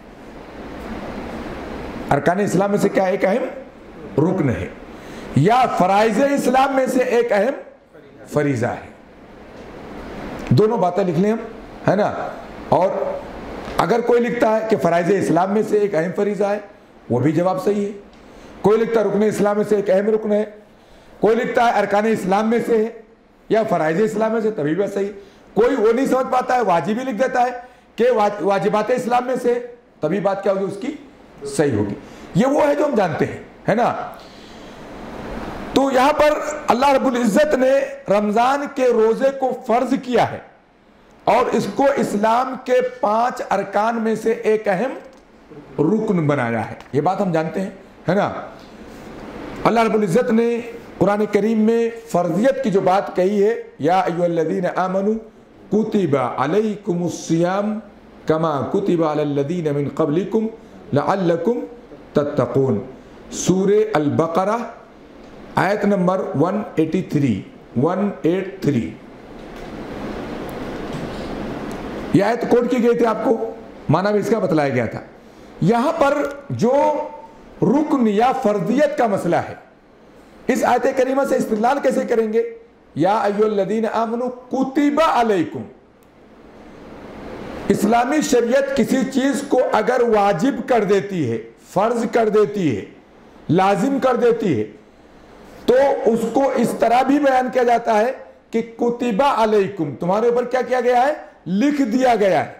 अरकान इस्लाम में से क्या एक अहम रुकन है, या फराइज इस्लाम में से एक अहम फरीजा है। दोनों बातें लिख लें हम, है ना। और अगर कोई लिखता है कि फराइज इस्लाम में से एक अहम फरीजा है, वो भी जवाब सही है। कोई लिखता है रुकन इस्लाम में से एक अहम रुकन है, कोई लिखता है अरकान इस्लाम में से है या फराइज इस्लाम में से, तभी भी सही। कोई वो नहीं समझ पाता है, वाजिब ही लिख देता है कि वाजिबात इस्लाम में से, तभी बात क्या होगी, उसकी सही होगी। ये वो है जो हम जानते हैं, है ना। तो यहां पर अल्लाह रब्बुल इज्जत ने रमजान के रोजे को फर्ज किया है और इसको इस्लाम के पांच अरकान में से एक अहम रुकन बनाया है। ये बात हम जानते हैं, है ना। अल्लाह रब्बुल इज्जत ने कुरान करीम में फर्जियत की जो बात कही है, या अय्युहल्लज़ीना आमनू कुतिबा अलैकुमुस्सियाम कमा कुतिबा अलल्लज़ीना मिन क़ब्लिकुम लअल्लकुम तत्तक़ून, सूरे अल बकरा आयत नंबर एक सौ तिरासी, एक सौ तिरासी। यह आयत कोट की गई थी, आपको माना भी इसका बतलाया गया था। यहां पर जो रुकन या फर्जियत का मसला है, इस आयत करीमा से इस्तिदलाल कैसे करेंगे, या अय्युहल्लज़ीना आमनू कुतिबा अलैकुम। इस्लामी शरीयत किसी चीज को अगर वाजिब कर देती है, फर्ज कर देती है, लाजिम कर देती है, तो उसको इस तरह भी बयान किया जाता है कि कुतिबा अलैकुम, तुम्हारे ऊपर क्या किया गया है, लिख दिया गया है।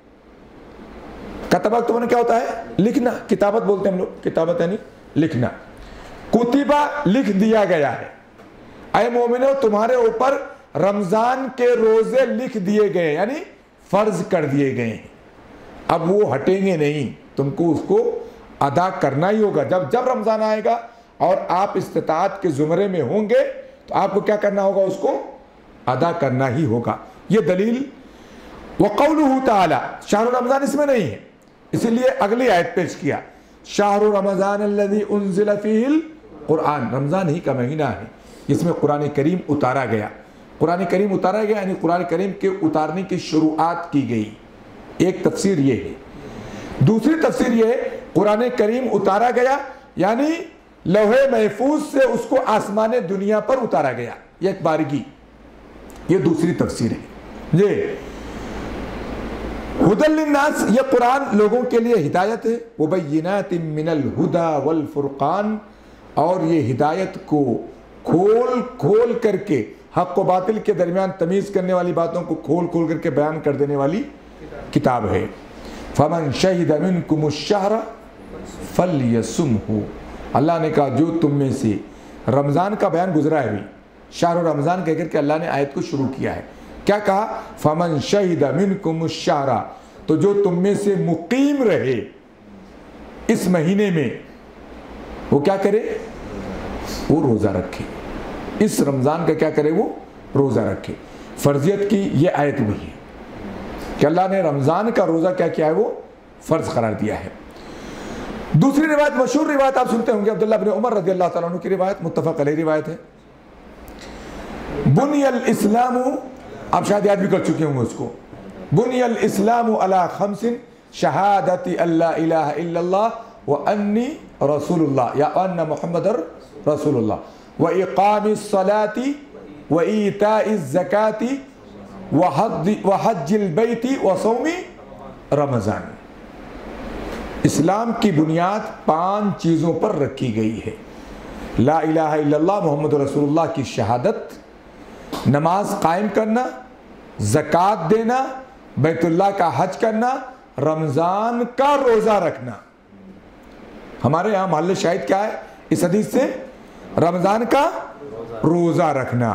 कतबा तुम्हारे क्या होता है, लिखना, किताबत बोलते हैं हम लोग, किताबत यानी लिखना। कुतिबा लिख दिया गया है, ऐ मोमिनो तुम्हारे ऊपर रमजान के रोजे लिख दिए गए, यानी फर्ज कर दिए गए हैं। अब वो हटेंगे नहीं, तुमको उसको अदा करना ही होगा। जब जब रमजान आएगा और आप इस्तिताअत के जुमरे में होंगे तो आपको क्या करना होगा, उसको अदा करना ही होगा। ये दलील वक़ौलुहु ताला, शाहरु रमजान इसमें नहीं है, इसीलिए अगली आयत पेश किया, शाहरु रमजान अल्लज़ी उन्ज़िला फ़ीहिल कुरान, रमजान ही का महीना है इसमें कुरान करीम उतारा गया। कुरान करीम उतारा गया यानी कुरान करीम के उतारने की शुरुआत की गई। एक तफसीर ये है। दूसरी तफसीर ये है, कुरान करीम उतारा गया यानी लौहे महफूज से उसको आसमान दुनिया पर उतारा गया, ये एक बारगी, ये दूसरी तफसीर है। ये हुदल लिन्नास, ये कुरान लोगों के लिए हिदायत है। वबय्यिनातिम मिनल हुदा वल फुरकान, और ये हिदायत को खोल खोल करके हक व बातिल के दरमियान तमीज़ करने वाली बातों को खोल खोल करके बयान कर देने वाली किताब है। फमन शहिद मिनकुमुश शहरा फल्यसुमहु, अल्लाह ने कहा जो तुम में से, रमज़ान का बयान गुजरा है अभी, शहर रमज़ान कह करके अल्लाह ने आयत को शुरू किया है। क्या कहा? फमन शहिद मिनकुमुश शहरा, तो जो तुम में से मुकीम रहे इस महीने में, वो क्या करे? वो रोज़ा रखे। इस रमज़ान का क्या करे? वो रोज़ा रखे। फर्जियत की ये आयत हुई है कि अल्लाह ने रमज़ान का रोज़ा क्या किया है? वो फ़र्ज करार दिया है। दूसरी रिवायत, मशहूर रिवायत आप सुनते होंगे, अब्दुल्ला बिन उमर रज़ी अल्लाह तआला अन्हु की रिवायत, मुत्तफ़क़ अलैह रिवायत है। बुनियल इस्लामु, आप शायद याद भी कर चुके होंगे उसको, बुनियल इस्लामु अला खमसिन शहादती अल्ला इलाहा इल्लल्लाह व अन्नी रसूलुल्लाह या अन्ना मुहम्मदर रसूलुल्लाह व इक़ामिस सलाती व ईताइज़ ज़काती व हज्जिल बैती व सौमी रमज़ान। इस्लाम की बुनियाद पांच चीज़ों पर रखी गई है। ला इलाहा इल्लल्लाह मुहम्मद रसूलुल्लाह की शहादत, नमाज कायम करना, ज़कात देना, बैतुल्लाह का हज करना, रमज़ान का रोज़ा रखना। हमारे यहाँ महल शाहिद क्या है इस हदीस से? रमज़ान का रोज़ा रखना।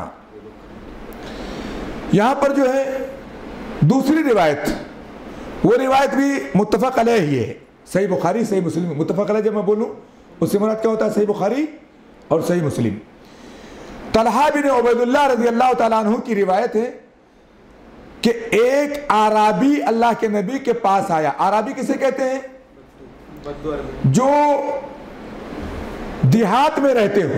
यहाँ पर जो है दूसरी रिवायत, वो रिवायत भी मुत्तफ़क़ अलैह ही है, सही बुखारी सही मुस्लिम। मुत्तफ़क़ अलैह जब मैं बोलूँ उससे मुराद क्या होता है? सही बुखारी और सही मुस्लिम। तलहा बिन उबैदुल्लाह रज़ी अल्लाह तआला अन्हु की रिवायत है कि एक आराबी अल्लाह के नबी के पास आया। आराबी किसे कहते हैं? जो देहात में रहते हो,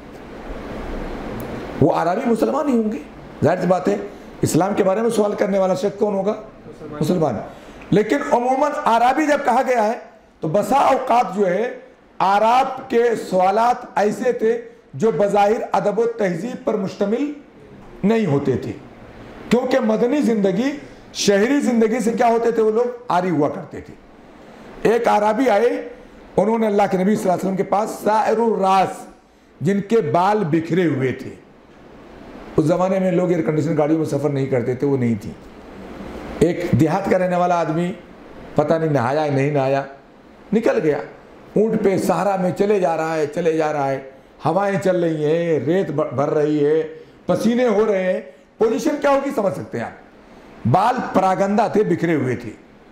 वो आराबी मुसलमान ही होंगे, जाहिर सी बात है। इस्लाम के बारे में सवाल करने वाला शख्स कौन होगा? मुसलमान। लेकिन अमूमन आराबी जब कहा गया है तो बसा औकात जो है आराब के सवालात ऐसे थे जो बज़ाहिर अदब व तहजीब पर मुश्तमिल नहीं होते थे, क्योंकि मदनी जिंदगी शहरी जिंदगी से क्या होते थे? वो लोग आरी हुआ करते थे। एक आराबी आए, उन्होंने अल्लाह के नबी सल्लल्लाहु अलैहि वसल्लम के पास साइरुर रास, जिनके बाल बिखरे हुए थे, उस जमाने में लोग एयर कंडीशन गाड़ियों में सफर नहीं करते थे, वो नहीं थी। एक देहात का रहने वाला आदमी पता नहीं नहाया या नहीं नहाया, निकल गया ऊंट पे सहारा में चले जा रहा है चले जा रहा है हवाएं चल रही हैं, रेत भर रही है, पसीने हो रहे हैं, पोजीशन क्या होगी समझ सकते हैं आप। बाल परागंदा थे, बिखरे हुए थे।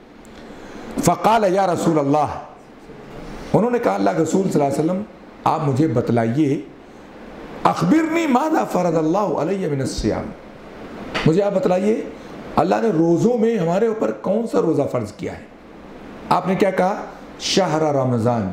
फ़क़ाल या रसूल अल्लाह, उन्होंने कहा अल्लाह के रसूल सल्लल्लाहु अलैहि वसल्लम आप मुझे बतलाइए, अखबिरनी माज़ा फ़रज़ल्लाहु अलैहि मिनस्सियाम, मुझे आप बतलाइए अल्लाह ने रोज़ों में हमारे ऊपर कौन सा रोज़ा फ़र्ज़ किया है। आपने क्या कहा? शहर रमज़ान।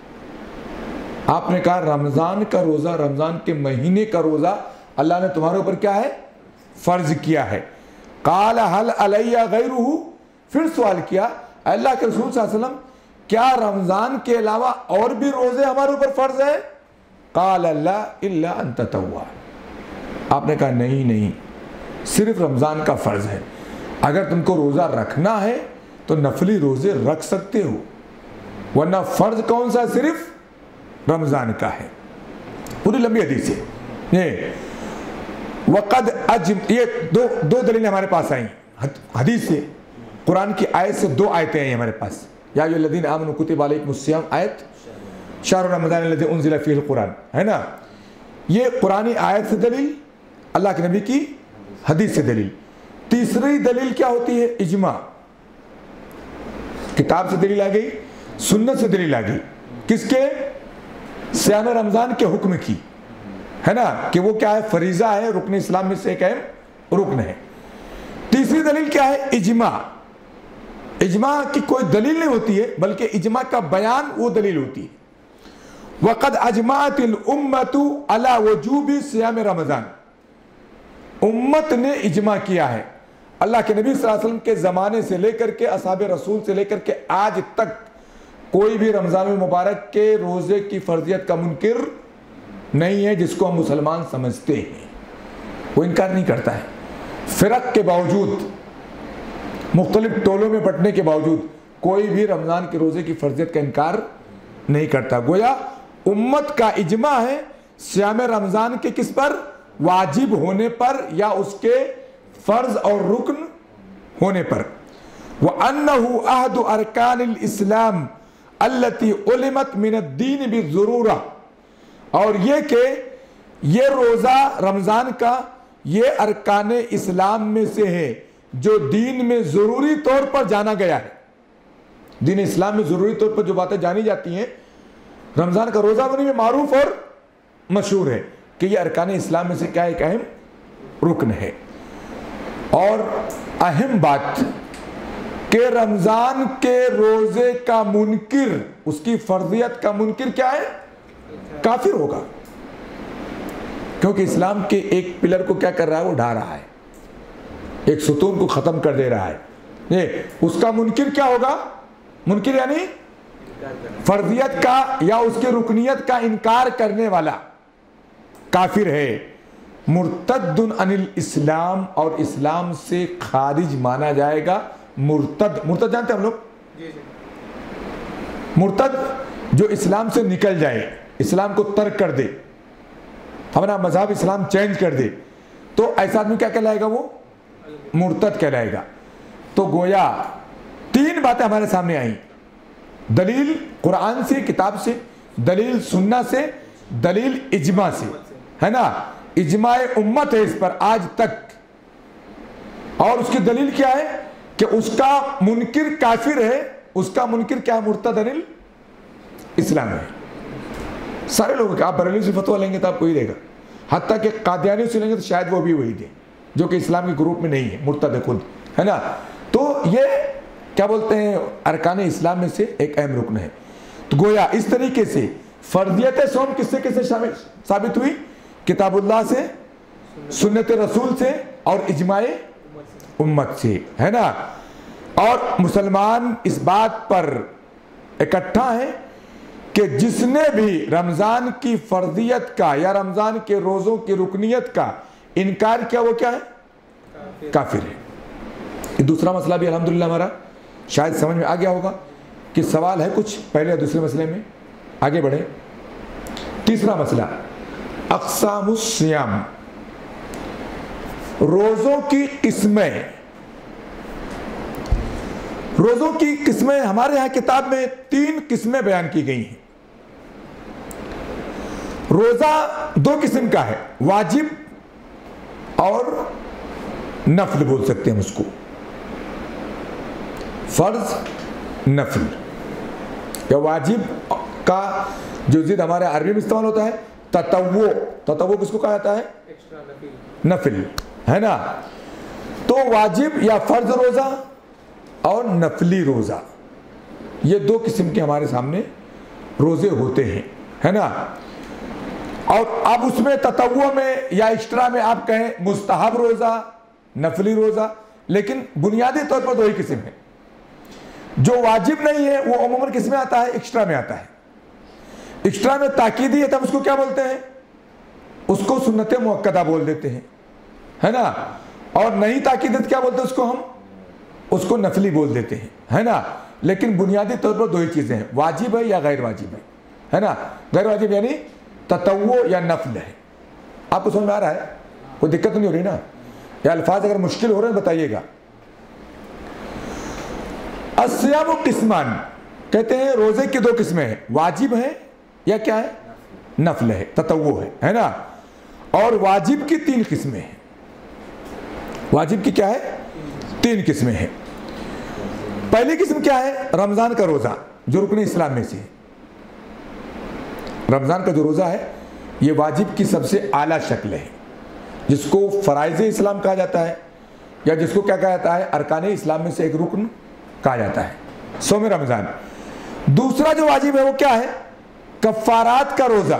आपने कहा रमज़ान का रोज़ा, रमज़ान के महीने का रोज़ा अल्लाह ने तुम्हारे ऊपर क्या है? फ़र्ज़ किया है। क़ाल हल अलैया गैरुहु, फिर सवाल किया अल्लाह के रसूल सल्लल्लाहु अलैहि वसल्लम क्या रमज़ान के अलावा और भी रोज़े हमारे ऊपर फ़र्ज़ है? क़ाल ला इल्ला अन ततव्वा, आपने कहा नहीं नहीं, सिर्फ रमज़ान का फ़र्ज़ है। अगर तुमको रोज़ा रखना है तो नफली रोज़े रख सकते हो, वरना फ़र्ज़ कौन सा? सिर्फ रमज़ान का है। पूरी लंबी हदीस है ये। वक़द अजम, ये दो दो दलीलें हमारे पास आई हदीस से, कुरान की आयत से दो आयतें आई हमारे पास। या अय्युहल्लज़ीना आमनू कुतिबा अलैकुमुस्सियाम आयत, शहर रमज़ान लज़ी उन्ज़िला फ़ीहिल कुरान, है ना। ये कुरानी आयत से दलील, अल्लाह के नबी की हदीस से दलील। तीसरी दलील क्या होती है? इजमा। किताब से दलील आ गई, सुन्नत से दलील आ गई। किसके? सियाम रमज़ान के हुक्म की, है ना, कि वो क्या है? फरीज़ा है, रुकन इस्लाम में से एक अहम रुकन है। तीसरी दलील क्या है? इजमा। इजमा की कोई दलील नहीं होती है, बल्कि इजमा का बयान वो दलील होती है। वक़द अजमातिल उम्मतु अला वजूबि सियाम रमज़ान, उम्मत ने इजमा किया है, अल्लाह के नबी सल्लल्लाहु अलैहि वसल्लम के ज़माने से लेकर के असहाब रसूल से लेकर के आज तक कोई भी रमज़ान मुबारक के रोज़े की फ़र्जियत का मुनकिर नहीं है जिसको हम मुसलमान समझते हैं, वो इनकार नहीं करता है। फ़िरक़ के बावजूद मुख्तलिफ टोलों में बंटने के बावजूद कोई भी रमज़ान के रोज़े की फर्जियत का इनकार नहीं करता। गोया उम्मत का इजमा है सियाम रमज़ान के किस पर, वाजिब होने पर या उसके फ़र्ज और रुकन होने पर। व अन्नहु अहदु अरकानिल इस्लाम अल्लती उलिमत मिनद्दीन बिज़रूरा, और ये कि ये रोज़ा रमज़ान का ये अरकान इस्लाम में से है जो दीन में ज़रूरी तौर पर जाना गया है। दीन इस्लाम में ज़रूरी तौर पर जो बातें जानी जाती हैं, रमज़ान का रोज़ा उन्हीं में मारूफ और मशहूर है कि ये अरकान इस्लाम में से क्या एक अहम रुकन है। और अहम बात कि रमज़ान के रोज़े का मुनकिर, उसकी फर्जियत का मुनकिर क्या है, काफिर होगा, क्योंकि इस्लाम के एक पिलर को क्या कर रहा है, वो ढा रहा है, एक सुतून को ख़त्म कर दे रहा है। ये उसका मुनकिर क्या होगा, मुनकिर यानी फर्जियत का या उसके रुकनियत का इनकार करने वाला काफिर है, मुर्तद्दुन अनिल इस्लाम, और इस्लाम से खारिज माना जाएगा। मुर्तद, मुर्तद जानते हैं हम लोग, मुर्तद जो इस्लाम से निकल जाए, इस्लाम को तर्क कर दे, हमारा मजहब इस्लाम चेंज कर दे, तो ऐसा आदमी क्या कहलाएगा, वो मुर्तद कहलाएगा। तो गोया तीन बातें हमारे सामने आई, दलील कुरान से, किताब से, दलील सुन्ना से, दलील इजमा से, है ना, इजमाए उम्मत है इस पर आज तक। और उसकी दलील क्या है कि उसका मुनकिर काफिर है, उसका मुनकिर क्या है, मुर्तद अनिल इस्लाम है। सारे लोगों का, आप बरेली से फतवा लेंगे तो आपको ही देगा, हत्ता कि कादियानी से लेंगे तो शायद वो भी वही दे, जो कि इस्लाम के ग्रुप में नहीं है, मुर्तद है खुद, है ना। तो ये क्या बोलते हैं, अरकान इस्लाम में से एक अहम रुकन है। तो गोया इस तरीके से फर्जियत सोम किससे किससे शामिल साबित हुई, किताबुल्लाह से, सुन्नत रसूल से और इजमाए उम्मत से, है ना। और मुसलमान इस बात पर इकट्ठा है कि जिसने भी रमज़ान की फर्जियत का या रमज़ान के रोज़ों की रुकनियत का इनकार किया, वो क्या है, काफिर है। ये दूसरा मसला भी अल्हम्दुलिल्लाह हमारा शायद समझ में आ गया होगा कि सवाल है कुछ पहले या दूसरे मसले में, आगे बढ़े। तीसरा मसला अक़सामुस सियाम, रोज़ों की किस्में। रोज़ों की किस्में हमारे यहाँ किताब में तीन किस्में बयान की गई हैं। रोज़ा दो किस्म का है, वाजिब और नफल बोल सकते हैं उसको, फर्ज नफल। या वाजिब का जो जिद हमारे अरबी में इस्तेमाल होता है ततव्वो, ततव्वो किसको कहा जाता है, एक्स्ट्रा नफिल, नफिल, है ना। तो वाजिब या फर्ज रोज़ा और नफली रोज़ा, ये दो किस्म के हमारे सामने रोज़े होते हैं, है ना। और अब उसमें ततव्वो में या एक्स्ट्रा में आप कहें मुस्तहब रोज़ा, नफली रोज़ा, लेकिन बुनियादी तौर पर दो ही किस्म है। जो वाजिब नहीं है वो अमूमन किस में आता है, एक्स्ट्रा में आता है। एक्स्ट्रा में ताकीदी है, तब उसको क्या बोलते हैं, उसको सुन्नत मुअक्कदा बोल देते हैं, है ना। और नहीं ताकीद क्या बोलते हैं उसको, हम उसको नफली बोल देते हैं, है ना। लेकिन बुनियादी तौर पर दो ही चीज़ें हैं, वाजिब है या गैर वाजिब है, है ना। गैर वाजिब यानी ततव्वो या नफल है। आपको समझ में आ रहा है, कोई दिक्कत नहीं हो रही ना, या अल्फाज अगर मुश्किल हो रहे हैं बताइएगा। अस्सियाम किस्मान, कहते हैं रोजे की दो किस्में हैं, वाजिब है या क्या है, नफल है, ततव्वो है, है ना। और वाजिब की तीन किस्में हैं, वाजिब की क्या है, तीन किस्में हैं। पहली किस्म क्या है, रमजान का रोजा, जो रुकन इस्लाम में से है। रमजान का जो रोजा है ये वाजिब की सबसे आला शक्ल है, जिसको फराइज इस्लाम कहा जाता है, या जिसको क्या कहा जाता है, अरकान इस्लाम में से एक रुकन कहा जाता है, सौम रमजान। दूसरा जो वाजिब है वो क्या है, कफ्फारात का रोजा।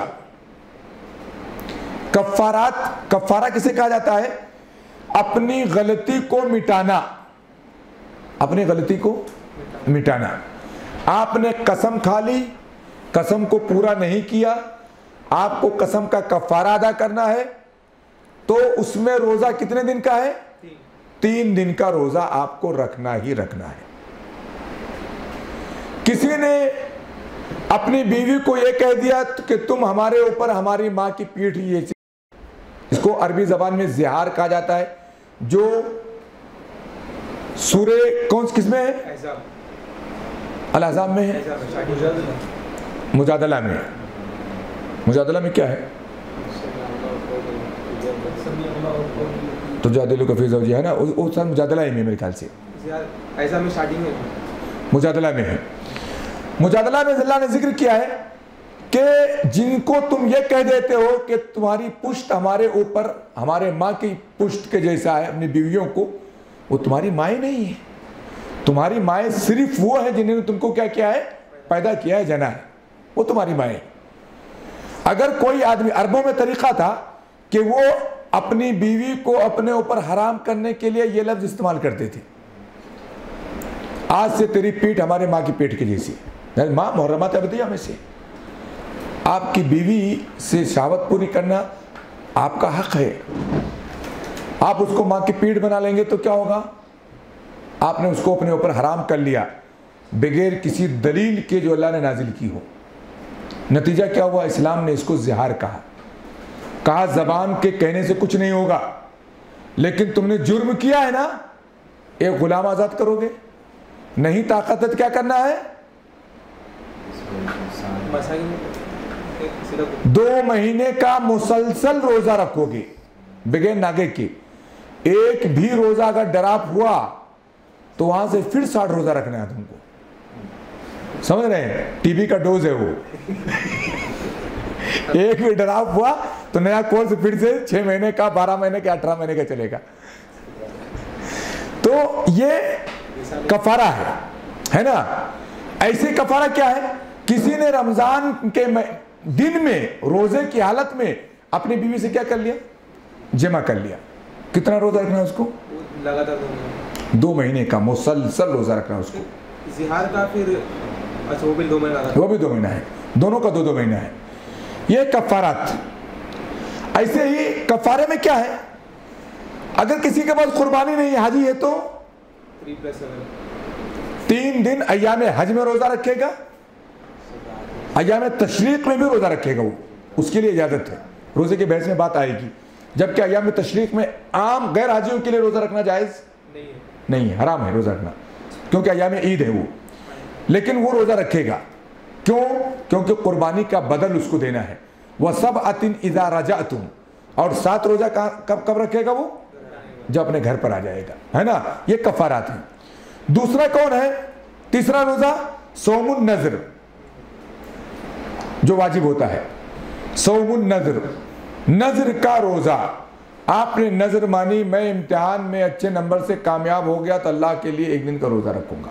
कफ्फारात, कफ्फारा किसे कहा जाता है, अपनी गलती को मिटाना, अपनी गलती को मिटाना। आपने कसम खा ली, कसम को पूरा नहीं किया, आपको कसम का कफ्फारा अदा करना है, तो उसमें रोजा कितने दिन का है, तीन दिन का रोजा आपको रखना ही रखना है। किसी ने अपनी बीवी को यह कह दिया कि तुम हमारे ऊपर हमारी मां की पीठ ये, इसको अरबी जबान में ज़िहार कहा जाता है, जो सूरे कौन किसमें है? अल अहज़ाब में है, मुजादला में। मुजादला में क्या है? तो जादिलु का फी ज़ौजिहा है ना, वो सर मुजादला में मेरे ख्याल से, ऐसा में स्टार्टिंग में मुजादला में है। मुजादला में अल्लाह ने जिक्र किया है कि जिनको तुम ये कह देते हो कि तुम्हारी पुष्ट हमारे ऊपर हमारे माँ की पुष्ट के जैसा है अपनी बीवियों को, वो तुम्हारी माएँ नहीं है। तुम्हारी माएँ सिर्फ वो है जिन्होंने तुमको क्या किया है? पैदा किया है, जना है, वो तुम्हारी माएँ। अगर कोई आदमी, अरबों में तरीका था कि वो अपनी बीवी को अपने ऊपर हराम करने के लिए ये लफ्ज इस्तेमाल करते थे, आज से तेरी पीठ हमारे माँ की पीठ के जैसी, माँ मुहर्रमात अबदिया में से। आपकी बीवी से शहावत पूरी करना आपका हक है। आप उसको माँ की पीठ बना लेंगे तो क्या होगा? आपने उसको अपने ऊपर हराम कर लिया बगैर किसी दलील के जो अल्लाह ने नाजिल की हो। नतीजा क्या हुआ? इस्लाम ने इसको ज़िहार कहा। कहा ज़बान के कहने से कुछ नहीं होगा, लेकिन तुमने जुर्म किया है ना, एक गुलाम आज़ाद करोगे? नहीं ताकत है तो क्या करना है? दो महीने का मुसलसल रोजा रखोगे बगैर नागे के। एक भी रोजा अगर डराप हुआ तो वहां से फिर साठ रोजा रखना है तुमको। समझ रहे हैं? टीबी का डोज है वो। एक भी डराप हुआ तो नया कोर्स फिर से छह महीने का, बारह महीने का, अठारह महीने का चलेगा। तो ये कफारा है, है ना? ऐसे कफारा क्या है? किसी ने रमजान के दिन में रोजे की हालत में अपनी बीवी से क्या कर लिया? जमा कर लिया। कितना रोजा रखना है उसको? लगातार दो महीने का मुसलसल रोजा रखना है उसको। ज़िहार का फिर अच्छा वो भी दो महीना, वो भी दो महीना है, दोनों का दो दो महीना है। ये कफारात। ऐसे ही कफारे में क्या है? अगर किसी के पास कुर्बानी नहीं है, हाजी है, तो तीन दिन अय्याम हज में रोजा रखेगा, अय्याम तशरीक में भी रोजा रखेगा, वो उसके लिए इजाजत है। रोजे के बहस में बात आएगी। जबकि अय्याम तशरीक में आम गैर हाजियों के लिए रोजा रखना जायज नहीं है, नहीं है, हराम है रोजा रखना, क्योंकि अय्याम ईद है वो। लेकिन वो रोजा रखेगा, क्यों? क्योंकि कुर्बानी का बदल उसको देना है। वह सब अतिन इज़ा रजातुम, और सात रोजा कब कब रखेगा वो? जब अपने घर पर आ जाएगा, है ना? ये कफारात है। दूसरा कौन है? तीसरा रोजा सौमुन नजर, जो वाजिब होता है। सौमुन नजर, नजर का रोजा। आपने नजर मानी मैं इम्तिहान में अच्छे नंबर से कामयाब हो गया तो अल्लाह के लिए एक दिन का रोजा रखूंगा।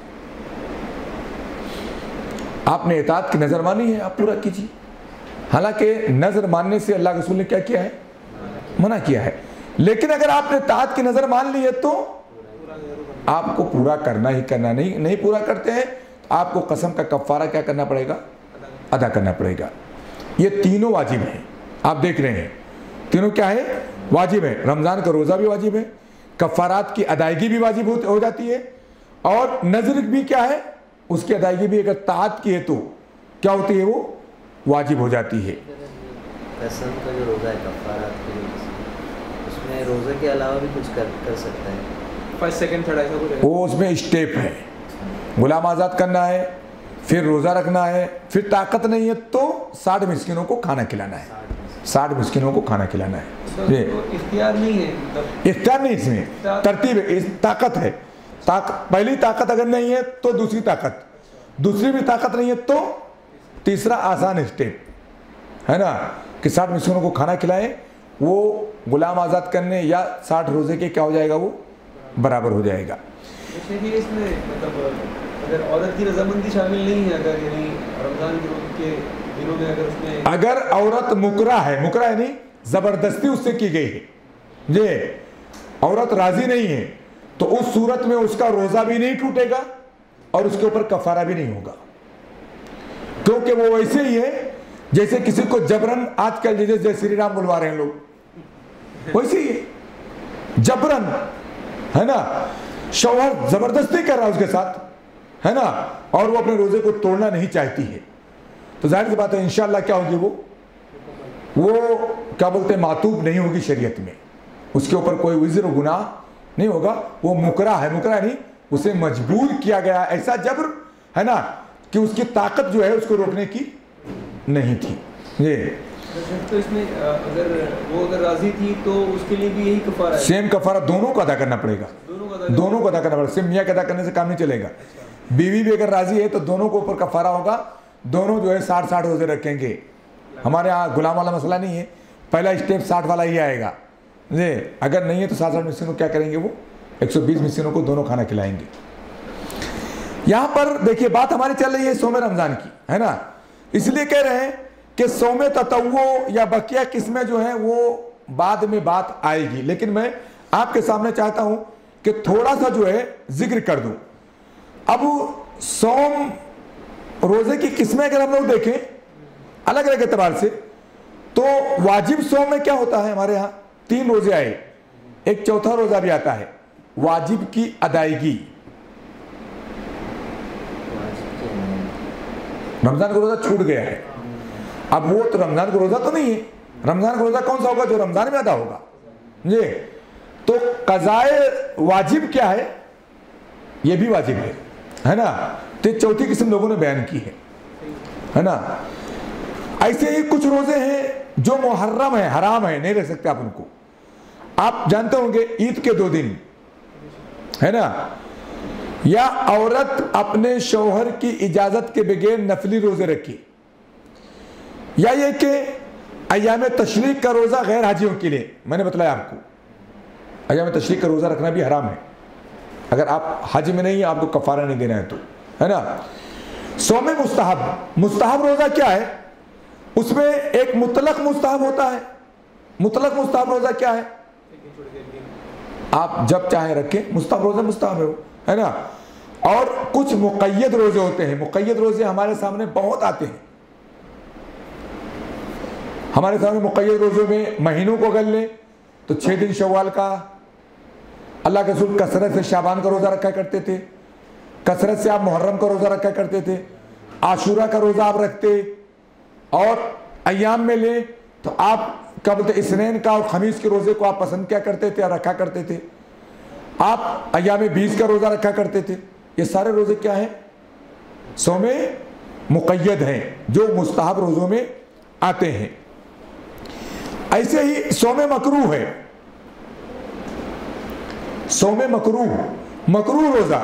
आपने इताअत की नजर मानी है, आप पूरा कीजिए। हालांकि नजर मानने से अल्लाह के रसूल ने क्या किया है? मना किया है। लेकिन अगर आपने इताअत की नजर मान ली है तो आपको पूरा करना ही करना। नहीं नहीं पूरा करते हैं तो आपको कसम का कफारा क्या करना पड़ेगा? अदा करना पड़ेगा। ये तीनों वाजिब हैं। आप देख रहे हैं तीनों क्या है? वाजिब है। रमजान का रोजा भी वाजिब है, कफारात की अदायगी भी वाजिब हो, हो जाती है, और नजर भी क्या है? उसकी अदायगी भी अगर ताअत की है तो क्या होती है? वो वाजिब हो जाती है। कसम का जो रोजा है कफारात के लिए, उसमें रोजे के अलावा भी कुछ कर कर सकता है? फर्स्ट सेकंड थर्ड ऐसा कुछ? वो उसमें स्टेप है। गुलाम आज़ाद करना है, फिर रोज़ा रखना है, फिर ताकत नहीं है तो साठ मिस्किनों को खाना खिलाना है। साठ मिस्किनों को खाना खिलाना है। ये इख्तियार नहीं है, इख्तियार नहीं, इसमें तरतीब है। इस ताकत है। ताक, पहली ताकत अगर नहीं है तो दूसरी ताकत, दूसरी भी ताकत नहीं है तो तीसरा आसान स्टेप, है ना? कि साठ मिस्किनों को खाना खिलाएं, वो गुलाम आज़ाद करने या साठ रोज़े के क्या हो जाएगा? वो बराबर हो जाएगा। इसमें मतलब अगर औरत की रजामंदी शामिल नहीं है, अगर यानी रमजान के दिनों में अगर उसमें अगर औरत मुकरा है, मुकरा है नहीं, जबरदस्ती उससे की गई है, ये औरत राजी नहीं है, तो उस सूरत में उसका रोजा भी नहीं टूटेगा और उसके ऊपर कफारा भी नहीं होगा। क्योंकि वो वैसे ही है जैसे किसी को जबरन, आजकल जैसे जय श्री राम बुलवा रहे हैं लोग, वैसे ही है जबरन। है ना, शौहर जबरदस्ती कर रहा है उसके साथ, है ना, और वो अपने रोजे को तोड़ना नहीं चाहती है, तो जाहिर सी बात है इंशाअल्लाह क्या होगी, वो वो क्या बोलते हैं, मातूब नहीं होगी शरीयत में, उसके ऊपर कोई विज़्र गुनाह नहीं होगा, वो मुकरा है, मुकरा नहीं, उसे मजबूर किया गया, ऐसा जबर है ना कि उसकी ताकत जो है उसको रोकने की नहीं थी। ये तो इसमें अगर वो अगर राजी थी तो उसके लिए भी यही कफारा है? सेम कफारा दोनों को अदा करना पड़ेगा, दोनों को अदा दोनों को अदा करना पड़ेगा, सिर्फ मियाँ के अदा करने से काम नहीं चलेगा। बीवी भी अगर राजी है तो दोनों को ऊपर कफारा होगा, दोनों जो है साठ साठ रोजे रखेंगे। हमारे यहाँ गुलाम वाला मसला नहीं है, पहला स्टेप साठ वाला ही आएगा जी, अगर नहीं है तो साठ साठ मिस्किनों क्या करेंगे, वो एक सौ बीस मिस्किनों को दोनों खाना खिलाएंगे। यहाँ पर देखिए बात हमारी चल रही है सोमे रमजान की, है ना, इसलिए कह रहे हैं कि सोमे ततव्वो या बकिया किस्में जो है वो बाद में बात आएगी, लेकिन मैं आपके सामने चाहता हूं कि थोड़ा सा जो है जिक्र कर दूं। अब सोम रोजे की किस्में अगर हम लोग देखें अलग अलग एतबार से, तो वाजिब सोम में क्या होता है, हमारे यहाँ तीन रोजे आए, एक चौथा रोजा भी आता है, वाजिब की अदायगी। रमजान का रोजा छूट गया है, अब वो तो रमजान का रोजा तो नहीं है, रमजान का रोजा कौन सा होगा, जो रमजान में अदा होगा जी। तो कज़ाए वाजिब क्या है, ये भी वाजिब है, है ना, तो चौथी किस्म लोगों ने बयान की है, है ना। ऐसे ही कुछ रोजे हैं जो मुहर्रम है, हराम है, नहीं रख सकते आप उनको। आप जानते होंगे ईद के दो दिन, है ना, या औरत अपने शौहर की इजाजत के बगैर नफली रोजे रखी, या ये कि अय्याम तशरीक का रोजा गैर हाजियों के लिए, मैंने बताया आपको अय्याम तशरीक का रोजा रखना भी हराम है, अगर आप हज में नहीं है आपको कफारा नहीं देना है तो, है ना। सोमे मुस्तहब, मुस्तहब रोजा क्या है, उसमें एक मुतलक मुस्तहब होता है। मुतलक मुस्तहब रोजा क्या है, आप जब चाहे रखें, मुस्तहब रोजा मुस्तहब है, है ना। और कुछ मुक़य्यद रोजे होते हैं, मुक़य्यद रोजे हमारे सामने बहुत आते हैं, हमारे सामने मुक़य्यद रोजों में महीनों को अगर लें तो छह दिन शव्वाल का, अल्लाह के रसूल कसरत से शाबान का रोजा रखा करते थे, कसरत से आप मुहर्रम का रोजा रखा करते थे, आशूरा का रोजा आप रखते, और अय्याम में ले तो आप क्या बोलते इसनैन का और खमीस के रोजे को आप पसंद क्या करते थे, रखा करते थे, आप अय्याम बीस का रोजा रखा करते थे। ये सारे रोजे क्या हैं, सोमे मुक़य्यद हैं, जो मुस्तहब रोजों में आते हैं। ऐसे ही सोमे मकरूह है, सोमे मकरूह, मकरूह रोजा,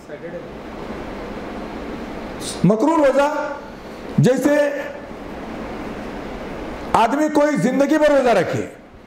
मकरूह रोजा जैसे आदमी कोई जिंदगी भर रोजा रखे,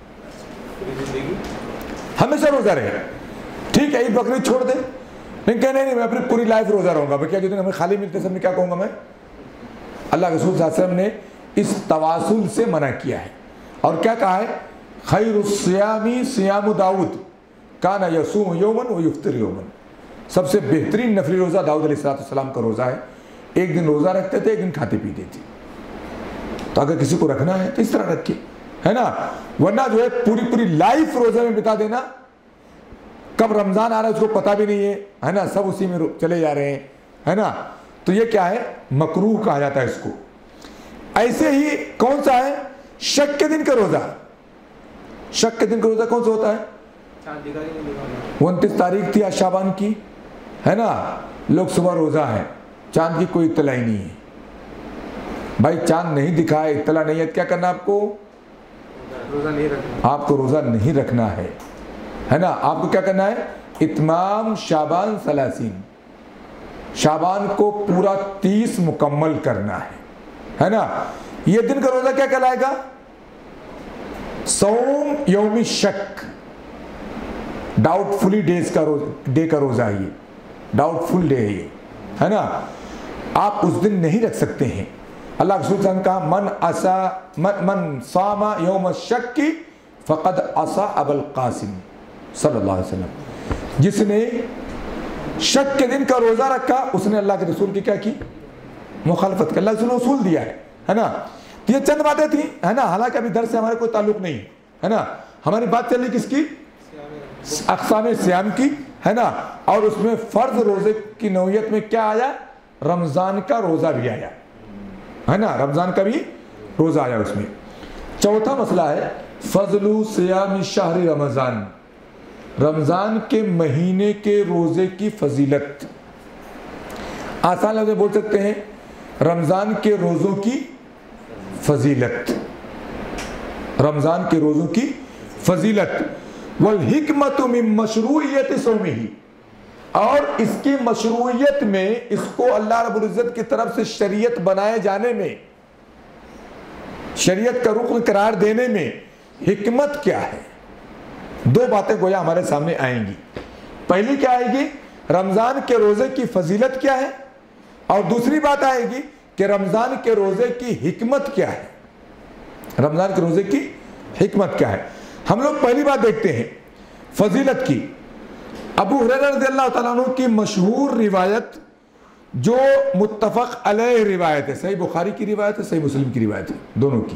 हमेशा रोजा रहे, ठीक है, ईद बकरी छोड़ दे, लेकिन कहने नहीं मैं अपनी पूरी लाइफ रोजा रहूंगा, क्या जो दिन हमें खाली मिलते सब में क्या कहूंगा मैं, अल्लाह के रसूल सल्लल्लाहु अलैहि वसल्लम ने इस तवासुल से मना किया है, और क्या कहा है, खैरुस सियामी सियामु दाऊद काना यसूम यौमन व युफ्तिर यौमन, सबसे बेहतरीन नफली रोजा दाऊद अलैहिस्सलाम का रोजा है, एक दिन रोजा रखते थे, एक दिन खाते पीते थे। तो अगर किसी को रखना है तो इस तरह रखिए, है ना, वरना जो है पूरी पूरी लाइफ रोजे में बिता देना, कब रमजान आ रहा है उसको पता भी नहीं है, है ना, सब उसी में चले जा रहे हैं, है ना, तो ये क्या है, मकरूह कहा जाता है इसको। ऐसे ही कौन सा है, शक के दिन का रोजा, शक के दिन का रोजा कौन सा होता है, उनतीस तारीख थी आज शाबान की, है ना, लोग सुबह रोजा है, चांद की कोई इत्तला ही नहीं है, भाई चांद नहीं दिखा है, इत्तला नहीं है, क्या करना आपको, रोजा नहीं रखना, आपको रोजा नहीं रखना है, है ना, आपको क्या करना है, इत्माम शाबान सलासीन, शाबान को पूरा तीस मुकम्मल करना है, है ना। ये दिन का रोजा क्या कहलाएगा, सौम यौमी शक, डाउटफुली डेज का रोजा, डे का रोजा है ये, डाउटफुल डे है ये, है ना, आप उस दिन नहीं रख सकते हैं। अल्लाह के रसूल ने कहा मन असा मन, मन सामा यौम शक्की फ़क़द असा अबुल कासिम सल्लल्लाहु अलैहि वसल्लम, जिसने शक के दिन का रोजा रखा उसने अल्लाह के रसूल की क्या की, मुखालफत कर, अल्लाह के रसूल ने उसूल दिया है, है ना। तो ये चंद बातें थी, है ना, हालांकि अभी दर्स से हमारे कोई ताल्लुक नहीं, है ना, हमारी बात चल रही किसकी, अक़साम सियाम की, है ना, और उसमें फ़र्ज रोज़े की नौयत में क्या आया, रमज़ान का रोज़ा भी आया, है ना, रमज़ान का भी रोज़ा आया उसमें। चौथा मसला है फ़ज़लु सियाम शहर रमज़ान, रमज़ान के महीने के रोज़े की फजीलत। आसान लफ्ज़ में बोल सकते हैं रमज़ान के रोज़ों की फजीलत, रमज़ान के रोज़ों की फजीलत। वल हिकमतु मिन मशरूइयत सौमिही, और इसकी मशरूइयत में, इसको अल्लाह रब्बुल इज़्ज़त की तरफ से शरीयत बनाए जाने में, शरीयत का रुकन करार देने में हिकमत क्या है। दो बातें गोया हमारे सामने आएंगी। पहली क्या आएगी, रमज़ान के रोज़े की फजीलत क्या है, और दूसरी बात आएगी कि रमज़ान के रोज़े की हिकमत क्या है, रमज़ान के रोज़े की हिकमत क्या है। हम लोग पहली बात देखते हैं फजीलत की। अबू हुरैरा रज़ियल्लाहु ताला अन्हु की मशहूर रिवायत, जो मुत्तफ़क़ अलैह रिवायत है, सही बुखारी की रिवायत है, सही मुस्लिम की रिवायत है, दोनों की।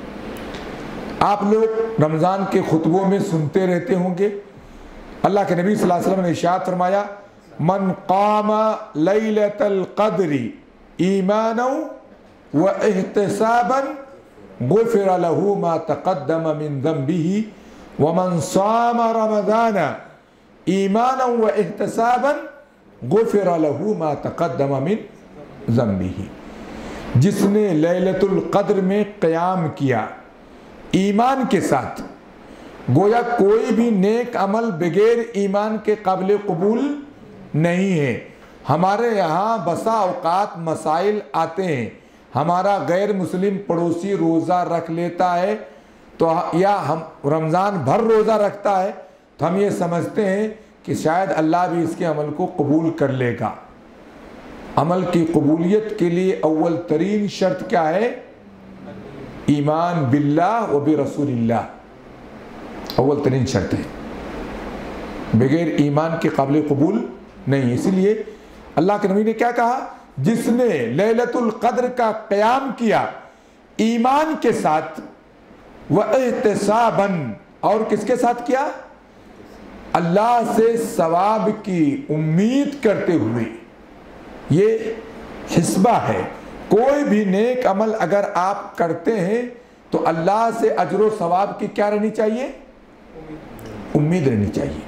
आप लोग रमज़ान के खुतबों में सुनते रहते होंगे, अल्लाह के नबी सल्लल्लाहु अलैहि वसल्लम ने इरशाद फरमाया, मन क़ामा लैलतल क़द्री ईमानन व इहतिसाबन गुफ़िर लहू मा तक़द्दम मिन ज़ंबिही व मन साम रमज़ान ईमानन व इहतिसाबन गुफ़िर लहू मा तक़द्दम मिन ज़ंबिही। जिसने लैलतुल क़द्र में क़याम किया ईमान के साथ, गोया कोई भी नेक अमल बगैर ईमान के काबिल कबूल नहीं है। हमारे यहाँ बसा औकात मसाइल आते हैं, हमारा गैर मुस्लिम पड़ोसी रोज़ा रख लेता है तो, या हम रमज़ान भर रोज़ा रखता है तो हम ये समझते हैं कि शायद अल्लाह भी इसके अमल को कबूल कर लेगा। अमल की कबूलियत के लिए अव्वल तरीन शर्त क्या है, ईमान बिल्लाह व बि रसूलिल्लाह, अव्वल तरीन शर्त है, बगैर ईमान के काबिल कबूल नहीं। इसीलिए अल्लाह के नबी ने क्या कहा, जिसने लैलतुल क़द्र का क़याम किया ईमान के साथ व एहतिसाबन, और किसके साथ किया, अल्लाह से सवाब की उम्मीद करते हुए। ये हिस्बा है, कोई भी नेक अमल अगर आप करते हैं तो अल्लाह से अजर सवाब की क्या रहनी चाहिए, उम्मीद रहनी चाहिए।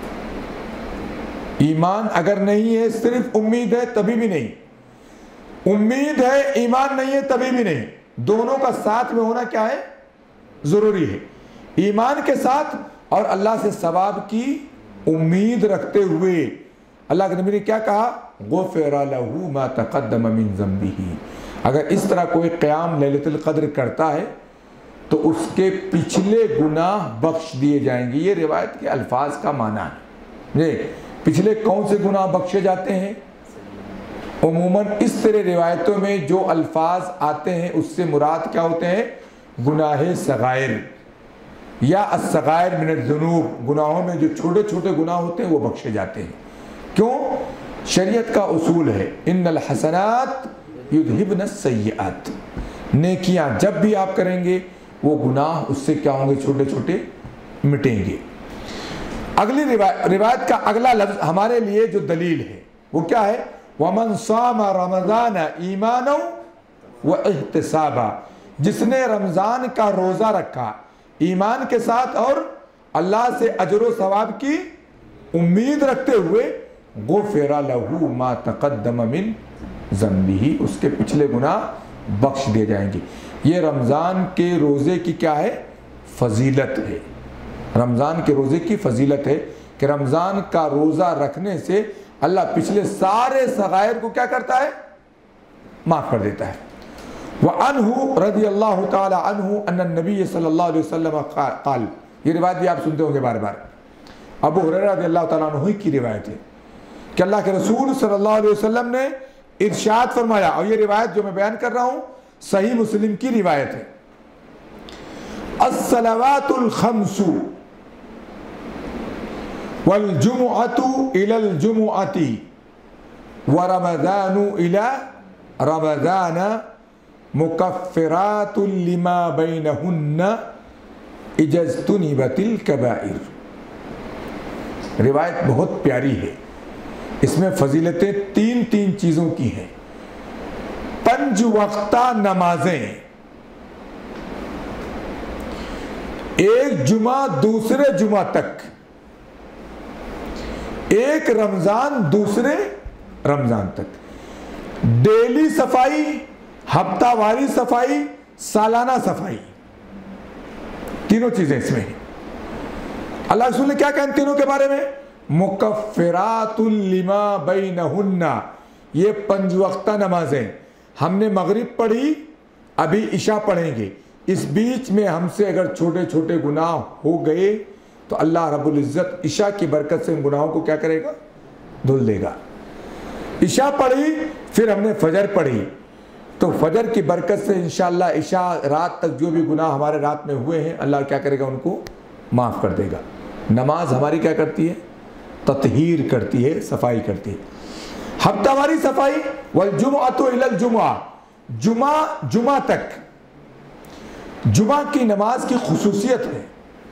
ईमान अगर नहीं है, सिर्फ उम्मीद है तभी भी नहीं, उम्मीद है ईमान नहीं है तभी भी नहीं, दोनों का साथ में होना क्या है, जरूरी है। ईमान के साथ और अल्लाह से सवाब की उम्मीद रखते हुए अल्लाह के नबी ने क्या कहा, गुफ़िरा लहू मा तक़द्दम मिन ज़ंबिही। अगर इस तरह कोई क़याम लैलतुल क़द्र करता है तो उसके पिछले गुनाह बख्श दिए जाएंगे। ये रिवायत के अल्फाज का माना है। ये पिछले कौन से गुनाह बख्शे जाते हैं, उमूमन इस तरह रिवायतों में जो अल्फाज आते हैं उससे मुराद क्या होते हैं, गुनाह सगायर या अस्सगायर मिनज़ ज़ुनूब, गुनाहों में जो छोटे छोटे गुनाह होते हैं वो बख्शे जाते हैं। क्यों, शरीयत का उसूल है, इन्नल हसनात युज़हिबनस सय्यिआत, नेकियां जब भी आप करेंगे वो गुनाह उससे क्या होंगे, छोटे छोटे मिटेंगे। अगली रिवायत रिवायत का अगला लफ्ज़ हमारे लिए जो दलील है वो क्या है, वमन साम रमज़ान ईमानन व इहतिसाबा, जिसने रमज़ान का रोज़ा रखा ईमान के साथ और अल्लाह से अजर व सवाब की उम्मीद रखते हुए, गुफ़िरा लहू मा तक़द्दम मिन ज़ंबिही, उसके पिछले गुनाह बख्श दिए जाएंगे। ये रमज़ान के रोज़े की क्या है, फजीलत है। रमज़ान के रोज़े की फजीलत है कि रमज़ान का रोज़ा रखने से अल्लाह पिछले सारे सगायर को क्या करता है, माफ़ कर देता है। व अन्हु रज़ियल्लाहु ताला अन्हु अन्ना नबी सल्लल्लाहु अलैहि वसल्लम क़ाल, ये रिवायत भी आप सुनते होंगे बार बार, अबू हुरैरा रज़ियल्लाहु ताला अन्हु की रिवायत है कि अल्लाह के रसूल सल्लल्लाहु अलैहि वसल्लम ने इरशाद फरमाया, और ये रिवायत जो मैं बयान कर रहा हूँ सही मुस्लिम की रिवायत है, अस्सलवातुल खम्सु वल जुमुअतु इलल जुमुअति व रमज़ानु इला रमज़ान मुकफ्फिरातुल लिमा बैनहुन्ना इजस्तुनिबतिल कबाइर। रिवायत बहुत प्यारी है, इसमें फजीलतें तीन तीन चीजों की हैं। पंज वक्ता नमाजें, एक जुमा दूसरे जुमा तक, एक रमजान दूसरे रमजान तक, डेली सफाई, हफ्तावारी सफाई, सालाना सफाई, तीनों चीजें इसमें हैं। अल्लाह रसूल ने क्या कहा इन तीनों के बारे में? मुकफ्फिरातुल लिमा बैनहुन्ना, ये पंज वक्ता नमाजें, हमने मगरिब पढ़ी, अभी इशा पढ़ेंगे, इस बीच में हमसे अगर छोटे छोटे गुनाह हो गए तो अल्लाह रब्बुल इज्जत इशा की बरकत से उन गुनाहों को क्या करेगा? धुल देगा। इशा पढ़ी, फिर हमने फजर पढ़ी, तो फजर की बरकत से इंशाअल्लाह इशा रात तक जो भी गुनाह हमारे रात में हुए हैं अल्लाह क्या करेगा? उनको माफ़ कर देगा। नमाज हमारी क्या करती है? ततहीर करती है, सफाई करती है। हफ्तावारी सफाई, वल जुमुअतु इलल जुमुआ, जुमा जुमा तक। जुमा की नमाज की खुसूसियत है,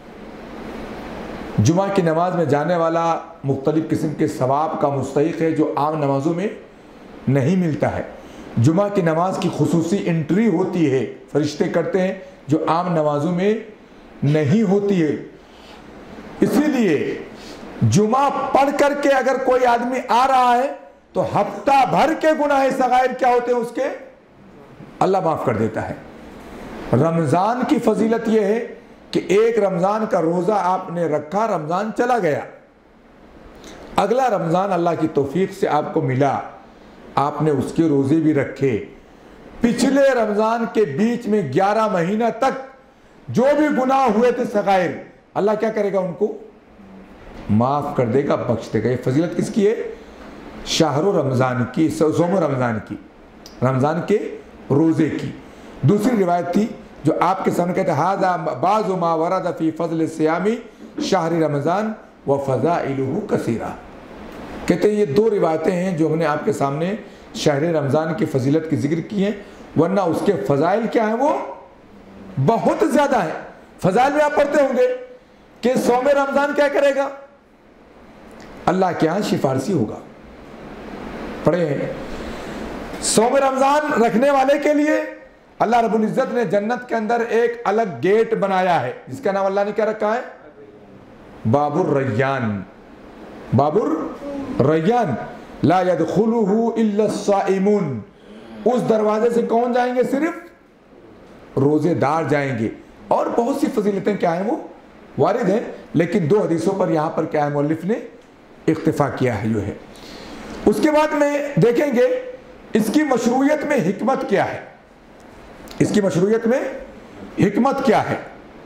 जुमा की नमाज में जाने वाला मुख्तलिफ किस्म के सवाब का मुस्तहिक है जो आम नमाजों में नहीं मिलता है। जुमा की नमाज की खुसूसी एंट्री होती है, फरिश्ते करते हैं, जो आम नमाजों में नहीं होती है। इसीलिए जुमा पढ़ करके अगर कोई आदमी आ रहा है तो हफ्ता भर के गुनाह सगायर क्या होते हैं उसके? अल्लाह माफ कर देता है। रमज़ान की फजीलत यह है कि एक रमज़ान का रोज़ा आपने रखा, रमज़ान चला गया, अगला रमज़ान अल्लाह की तौफीक से आपको मिला, आपने उसके रोज़े भी रखे, पिछले रमज़ान के बीच में ग्यारह महीना तक जो भी गुनाह हुए थे सगायर, अल्लाह क्या करेगा? उनको माफ़ कर देगा, बख्श देगा। ये फजीलत किसकी है? शाहरो रमज़ान की, सोमो रमज़ान की, रमज़ान के रोज़े की। दूसरी रिवायत थी जो आपके सामने कहते हैं, हाज़ा बाज़ु मा वरद फी फ़ज़ल सियामी शाहरी रमज़ान व फ़ज़ाइलुहु कसीरा। कहते हैं ये दो रिवायतें हैं जो हमने आपके सामने शहर रमज़ान की फजीलत की जिक्र की हैं, वरना उसके फ़ज़ाइल क्या हैं? वो बहुत ज़्यादा है। फ़ज़ाइल में आप पढ़ते होंगे कि सौम रमज़ान क्या करेगा? अल्लाह के यहाँ सिफारसी होगा। पढ़े हैं, सौम रमज़ान रखने वाले के लिए अल्लाह रब्बुल इज़्ज़त ने जन्नत के अंदर एक अलग गेट बनाया है, जिसका नाम अल्लाह ने क्या रखा है? बाबुर रय्यान। बाबुर रय्यान, ला यदखुलुहु इल्ला साइमून। उस दरवाजे से कौन जाएंगे? सिर्फ रोजेदार जाएंगे। और बहुत सी फजीलतें क्या है वो वारिद हैं, लेकिन दो हदीसों पर यहाँ पर क्या है मुअल्लिफ ने इक्तिफा किया है जो है। उसके बाद में देखेंगे इसकी मशरूयत में हिकमत क्या है, इसकी मशरूयत में हिकमत क्या है।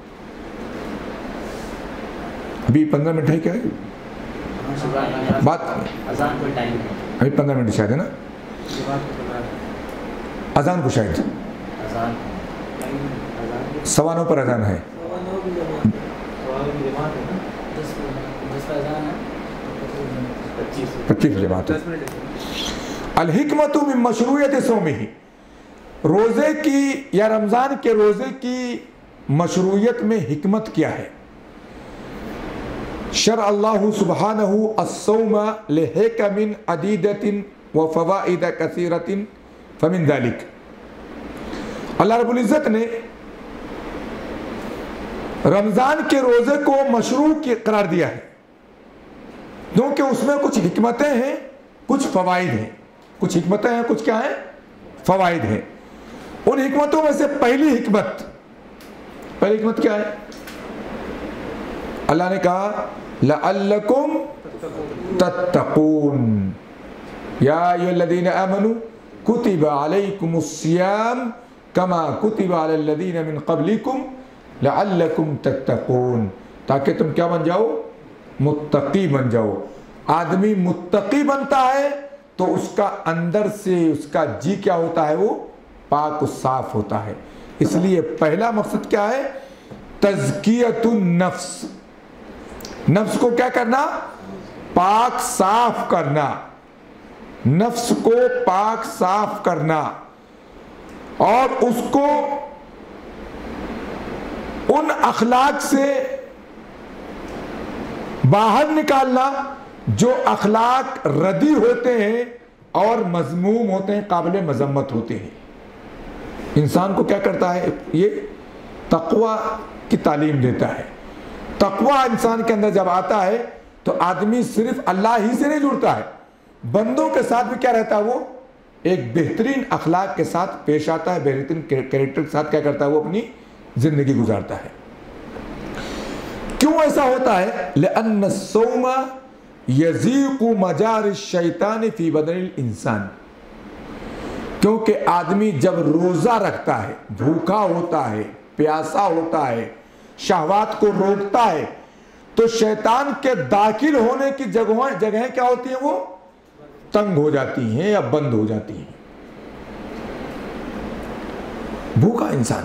अभी पंद्रह मिनट है क्या है बात? अभी पंद्रह मिनट शायद है ना, अजान को शायद सवा नौ पर अजान है। पच्चीस जमात अल हिकमतु मिन मशरूयत सौमिही, रोज़े की या रमज़ान के रोज़े की मशरूयत में हिकमत क्या है? शर अल्लाहु सुब्हानहु अस्सौम लिहिकमिन अदीदतिन व फवाइद कसीरतिन फमिन ज़ालिक। अल्लाह रब्बुल इज़्ज़त ने रमज़ान के रोज़े को मशरू करार दिया है क्योंकि उसमें कुछ हिकमतें हैं, कुछ फ़वाइद हैं। कुछ हिकमतें हैं, कुछ क्या है? फ़वाइद हैं। उन हिकमतों में से पहली हिकमत, पहली हिकमत क्या है? अल्लाह ने कहा लअल्लकुम तत्तकून या अय्युहल्लज़ीना आमनू कुतिबा अलैकुमुस्सियाम कमा कुतिबा अलल्लज़ीना मिन क़ब्लिकुम लअल्लकुम तत्तकून, ताकि तुम क्या बन जाओ? मुत्तकी बन जाओ। आदमी मुत्तकी बनता है तो उसका अंदर से उसका जी क्या होता है? वो पाक साफ होता है। इसलिए पहला मकसद क्या है? तज़कियतुन नफ्स, नफ्स को क्या करना? पाक साफ करना, नफ्स को पाक साफ करना और उसको उन अखलाक से बाहर निकालना जो अखलाक रदी होते हैं और मजमूम होते हैं, काबिल मजम्मत होते हैं। इंसान को क्या करता है, ये तकवा की तालीम देता है। तकवा इंसान के अंदर जब आता है तो आदमी सिर्फ अल्लाह ही से नहीं जुड़ता है, बंदों के साथ भी क्या रहता है, वो एक बेहतरीन अखलाक के साथ पेश आता है, बेहतरीन कैरेक्टर के साथ क्या करता है, वो अपनी जिंदगी गुजारता है। क्यों ऐसा होता है? लिअन्न सौमा यज़ीक़ु मजार शैतान फी बदनिल इंसान, क्योंकि आदमी जब रोजा रखता है, भूखा होता है, प्यासा होता है, शहवात को रोकता है, तो शैतान के दाखिल होने की जगह जगह क्या होती हैं, वो तंग हो जाती हैं या बंद हो जाती हैं। भूखा इंसान,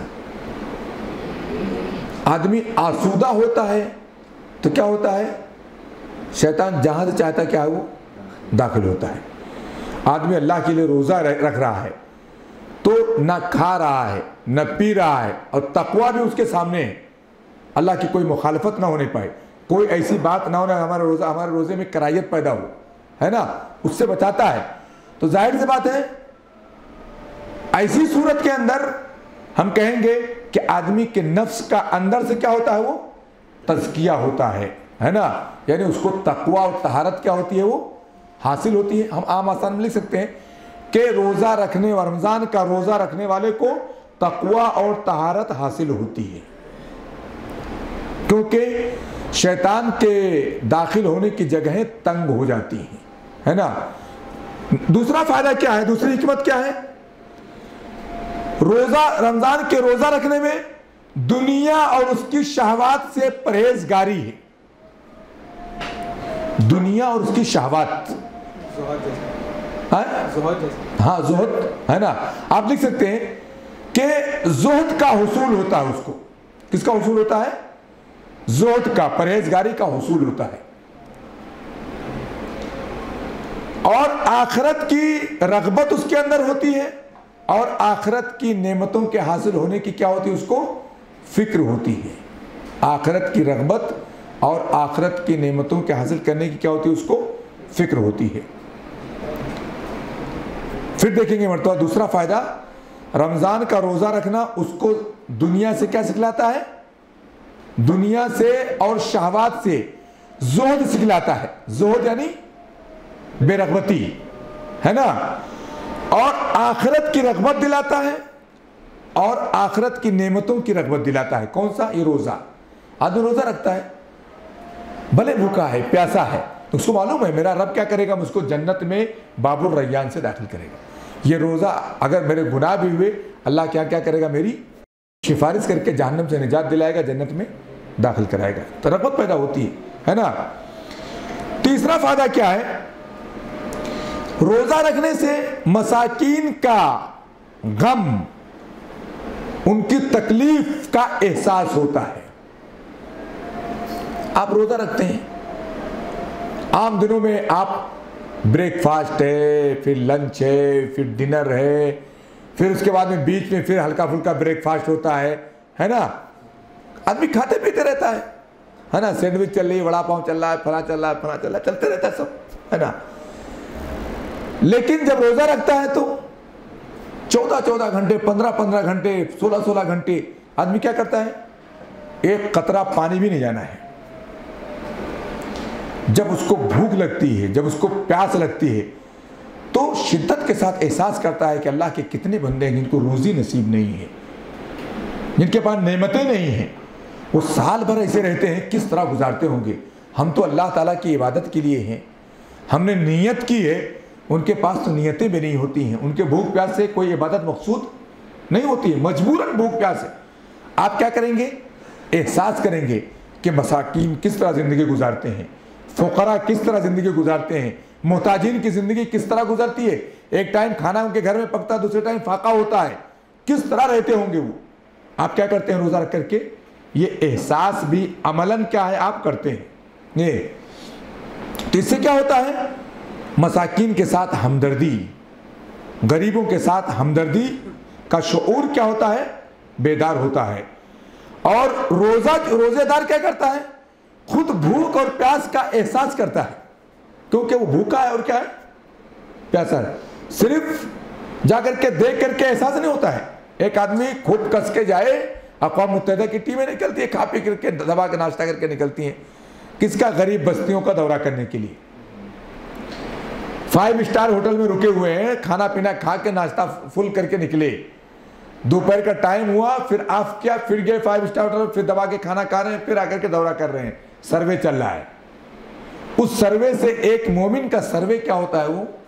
आदमी आसूदा होता है तो क्या होता है, शैतान जहां से चाहता क्या है वो दाखिल होता है। आदमी अल्लाह के लिए रोजा रख रहा है तो न खा रहा है न पी रहा है और तकवा भी उसके सामने है, अल्लाह की कोई मुखालफत ना होने पाए, कोई ऐसी बात ना होना हमारा रोजा हमारे रोजे में कराहियत पैदा हो, है ना, उससे बचाता है। तो जाहिर सी बात है ऐसी सूरत के अंदर हम कहेंगे कि आदमी के नफ्स का अंदर से क्या होता है, वो तज़किया होता है, है ना, यानी उसको तकवा और तहारत क्या होती है, वो हासिल होती है। हम आम आसान में लिख सकते हैं कि रोज़ा रखने रमज़ान का रोज़ा रखने वाले को तकवा और तहारत हासिल होती है, क्योंकि शैतान के दाखिल होने की जगहें तंग हो जाती हैं, है ना। दूसरा फायदा क्या है, दूसरी हिकमत क्या है, रोजा रमजान के रोजा रखने में दुनिया और उसकी शहवात से परहेजगारी है। दुनिया और उसकी शहवात, हाँ जुहद, है ना, आप लिख सकते हैं कि जुहद का हुसूल होता है उसको। किसका हुसूल होता है? जुहद का, परहेजगारी का हुसूल होता है। और आखिरत की रगबत उसके अंदर होती है और आखिरत की नेमतों के हासिल होने की क्या होती है, उसको फिक्र होती है। आखिरत की रगबत और आखिरत की नेमतों के हासिल करने की क्या होती है, उसको फिक्र होती है। फिर देखेंगे मरतबा दूसरा फायदा, रमजान का रोजा रखना उसको दुनिया से क्या सिखलाता है, दुनिया से और शहवात से जोहद सिखलाता है। जोहद यानी बेरगबती, है ना, और आखिरत की रगबत दिलाता है और आखिरत की नेमतों की रगबत दिलाता है। कौन सा? ये रोजा। आदमी रोजा रखता है, भले भूखा है, प्यासा है, तो उसको मालूम है मेरा रब क्या करेगा, मुझको जन्नत में बाबुल रैयान से दाखिल करेगा। ये रोजा अगर मेरे गुनाह भी हुए, अल्लाह क्या क्या करेगा, मेरी सिफारिश करके जहन्नम से निजात दिलाएगा, जन्नत में दाखिल कराएगा। तो रगबत पैदा होती है, है ना। तीसरा फायदा क्या है, रोजा रखने से मसाकीन का गम, उनकी तकलीफ का एहसास होता है। आप रोजा रखते हैं, आम दिनों में आप ब्रेकफास्ट है, फिर लंच है, फिर डिनर है, फिर उसके बाद में बीच में फिर हल्का फुल्का ब्रेकफास्ट होता है, है ना, आदमी खाते पीते रहता है, है ना, सैंडविच चल रही है, वड़ा पाव चल रहा है, फला चल रहा है, फला चल रहा है, चलते रहता है सब, है ना। लेकिन जब रोजा रखता है तो चौदह चौदह घंटे, पंद्रह पंद्रह घंटे, सोलह सोलह घंटे आदमी क्या करता है, एक कतरा पानी भी नहीं जाना है। जब उसको भूख लगती है, जब उसको प्यास लगती है, तो शिद्दत के साथ एहसास करता है कि अल्लाह के कितने बंदे हैं जिनको रोजी नसीब नहीं है, जिनके पास नेमतें नहीं हैं, वो साल भर ऐसे रहते हैं, किस तरह गुजारते होंगे। हम तो अल्लाह ताला की इबादत के लिए हैं, हमने नीयत की है, उनके पास तो नीयतें भी नहीं होती हैं, उनके भूख प्यास से कोई इबादत मकसूद नहीं होती है, मजबूरन भूख प्यास है। आप क्या करेंगे, एहसास करेंगे कि मसाकीन किस तरह ज़िंदगी गुजारते हैं, फ़ुक़रा किस तरह ज़िंदगी गुजारते हैं, मोहताजिन की ज़िंदगी किस तरह गुजरती है। एक टाइम खाना उनके घर में पकता है, दूसरे टाइम फाका होता है, किस तरह रहते होंगे वो। आप क्या करते हैं रोज़ा रख करके, ये एहसास भी अमलन क्या है आप करते हैं। ये तो इससे क्या होता है, मसाकीन के साथ हमदर्दी, गरीबों के साथ हमदर्दी का शऊर क्या होता है, बेदार होता है। और रोज़ा रोज़ेदार क्या करता है, खुद भूख और प्यास का एहसास करता है, क्योंकि वो भूखा है और क्या है, प्यासा है। सिर्फ जाकर के देख करके एहसास नहीं होता है। एक आदमी खूब कस के जाए, अक़वाम मुत्तहिदा की टीमें निकलती है, खा पी करके दबा के नाश्ता करके निकलती हैं, किसका, गरीब बस्तियों का दौरा करने के लिए। फाइव स्टार होटल में रुके हुए हैं, खाना पीना खा के नाश्ता फुल करके निकले, दोपहर का टाइम हुआ, फिर ऑफ किया, फिर गए फाइव स्टार होटल, फिर दबा के खाना खा रहे हैं, फिर आकर के दौरा कर रहे हैं, सर्वे चल रहा है। उस सर्वे से एक मोमिन का सर्वे क्या होता है, वो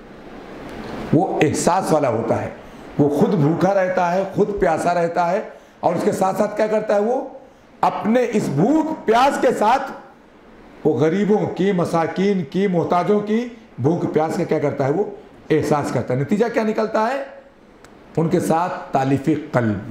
वो एहसास वाला होता है। वो खुद भूखा रहता है, खुद प्यासा रहता है, और उसके साथ साथ क्या करता है, वो अपने इस भूख प्यास के साथ वो गरीबों की, मसाकीन की, मोहताजों की भूख प्यास का क्या करता है, वो एहसास करता है। नतीजा क्या निकलता है, उनके साथ तालीफ़े क़ल्ब,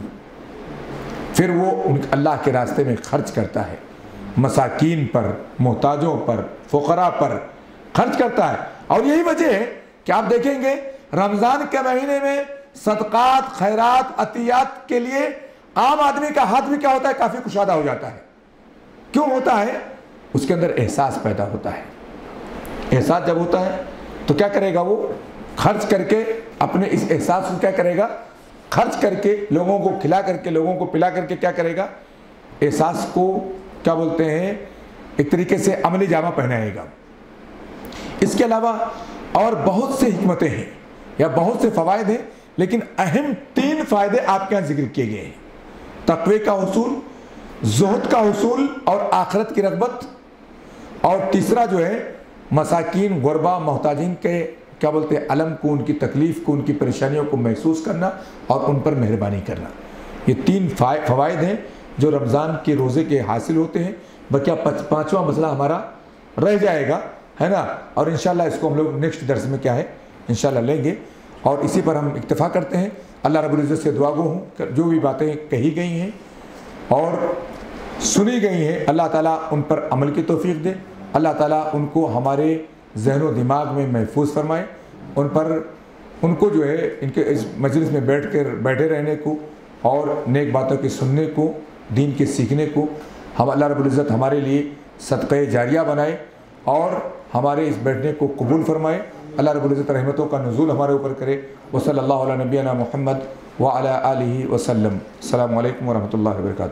फिर वो उन अल्लाह के रास्ते में खर्च करता है, मसाकीन पर, मोहताजों पर, फ़ुक़रा पर खर्च करता है। और यही वजह है कि आप देखेंगे रमज़ान के महीने में सदक़ात, खैरात, अतियात के लिए आम आदमी का हाथ भी क्या होता है, काफ़ी कुशादा हो जाता है। क्यों होता है, उसके अंदर एहसास पैदा होता है। एहसास जब होता है तो क्या करेगा, वो खर्च करके अपने इस एहसास को क्या करेगा, खर्च करके लोगों को खिला करके, लोगों को पिला करके क्या करेगा, एहसास को क्या बोलते हैं, एक तरीके से अमली जामा पहनाएगा। इसके अलावा और बहुत से हिकमतें हैं या बहुत से फ़वायद हैं, लेकिन अहम तीन फ़ायदे आपके यहाँ जिक्र किए गए हैं। तक़वे का हुसूल, ज़ुहद का हुसूल और आखिरत की रग़बत, और तीसरा जो है मसाकीन, गुरबा, मोहताजीन के क्या बोलते हैं, अलम को, उनकी तकलीफ़ को, उनकी परेशानियों को महसूस करना और उन पर मेहरबानी करना। ये तीन फ़वायद हैं जो रमज़ान के रोज़े के हासिल होते हैं। बल्कि पाँचवा मसला हमारा रह जाएगा, है ना, और इंशाल्लाह इसको हम लोग नेक्स्ट दर्स में क्या है इंशाल्लाह लेंगे। और इसी पर हम इक्तफ़ा करते हैं। अल्लाह रब्बुल इज़्ज़त से दुआ गो हूँ, जो भी बातें कही गई हैं और सुनी गई हैं, अल्लाह ताला उन पर अमल की तौफ़ीक़ दे। अल्लाह ताला उनको हमारे ज़हन व दिमाग में महफूज फरमाए, उन पर उनको जो है इनके इस मजलिस में बैठ कर बैठे रहने को और नेक बातों के सुनने को, दीन के सीखने को हम अल्लाह रब्बुल इज़्ज़त हमारे लिए सदक़े जारिया बनाए और हमारे इस बैठने को कबूल फरमाए। अल्लाह रब्बुल इज़्ज़त रहमतों का नुज़ूल हमारे ऊपर करे। व सल्लल्लाहु अला नबियना मुहम्मद व अला आलिहि व सल्लम। अस्सलामु अलैकुम व रहमतुल्लाहि व बरकातुहू।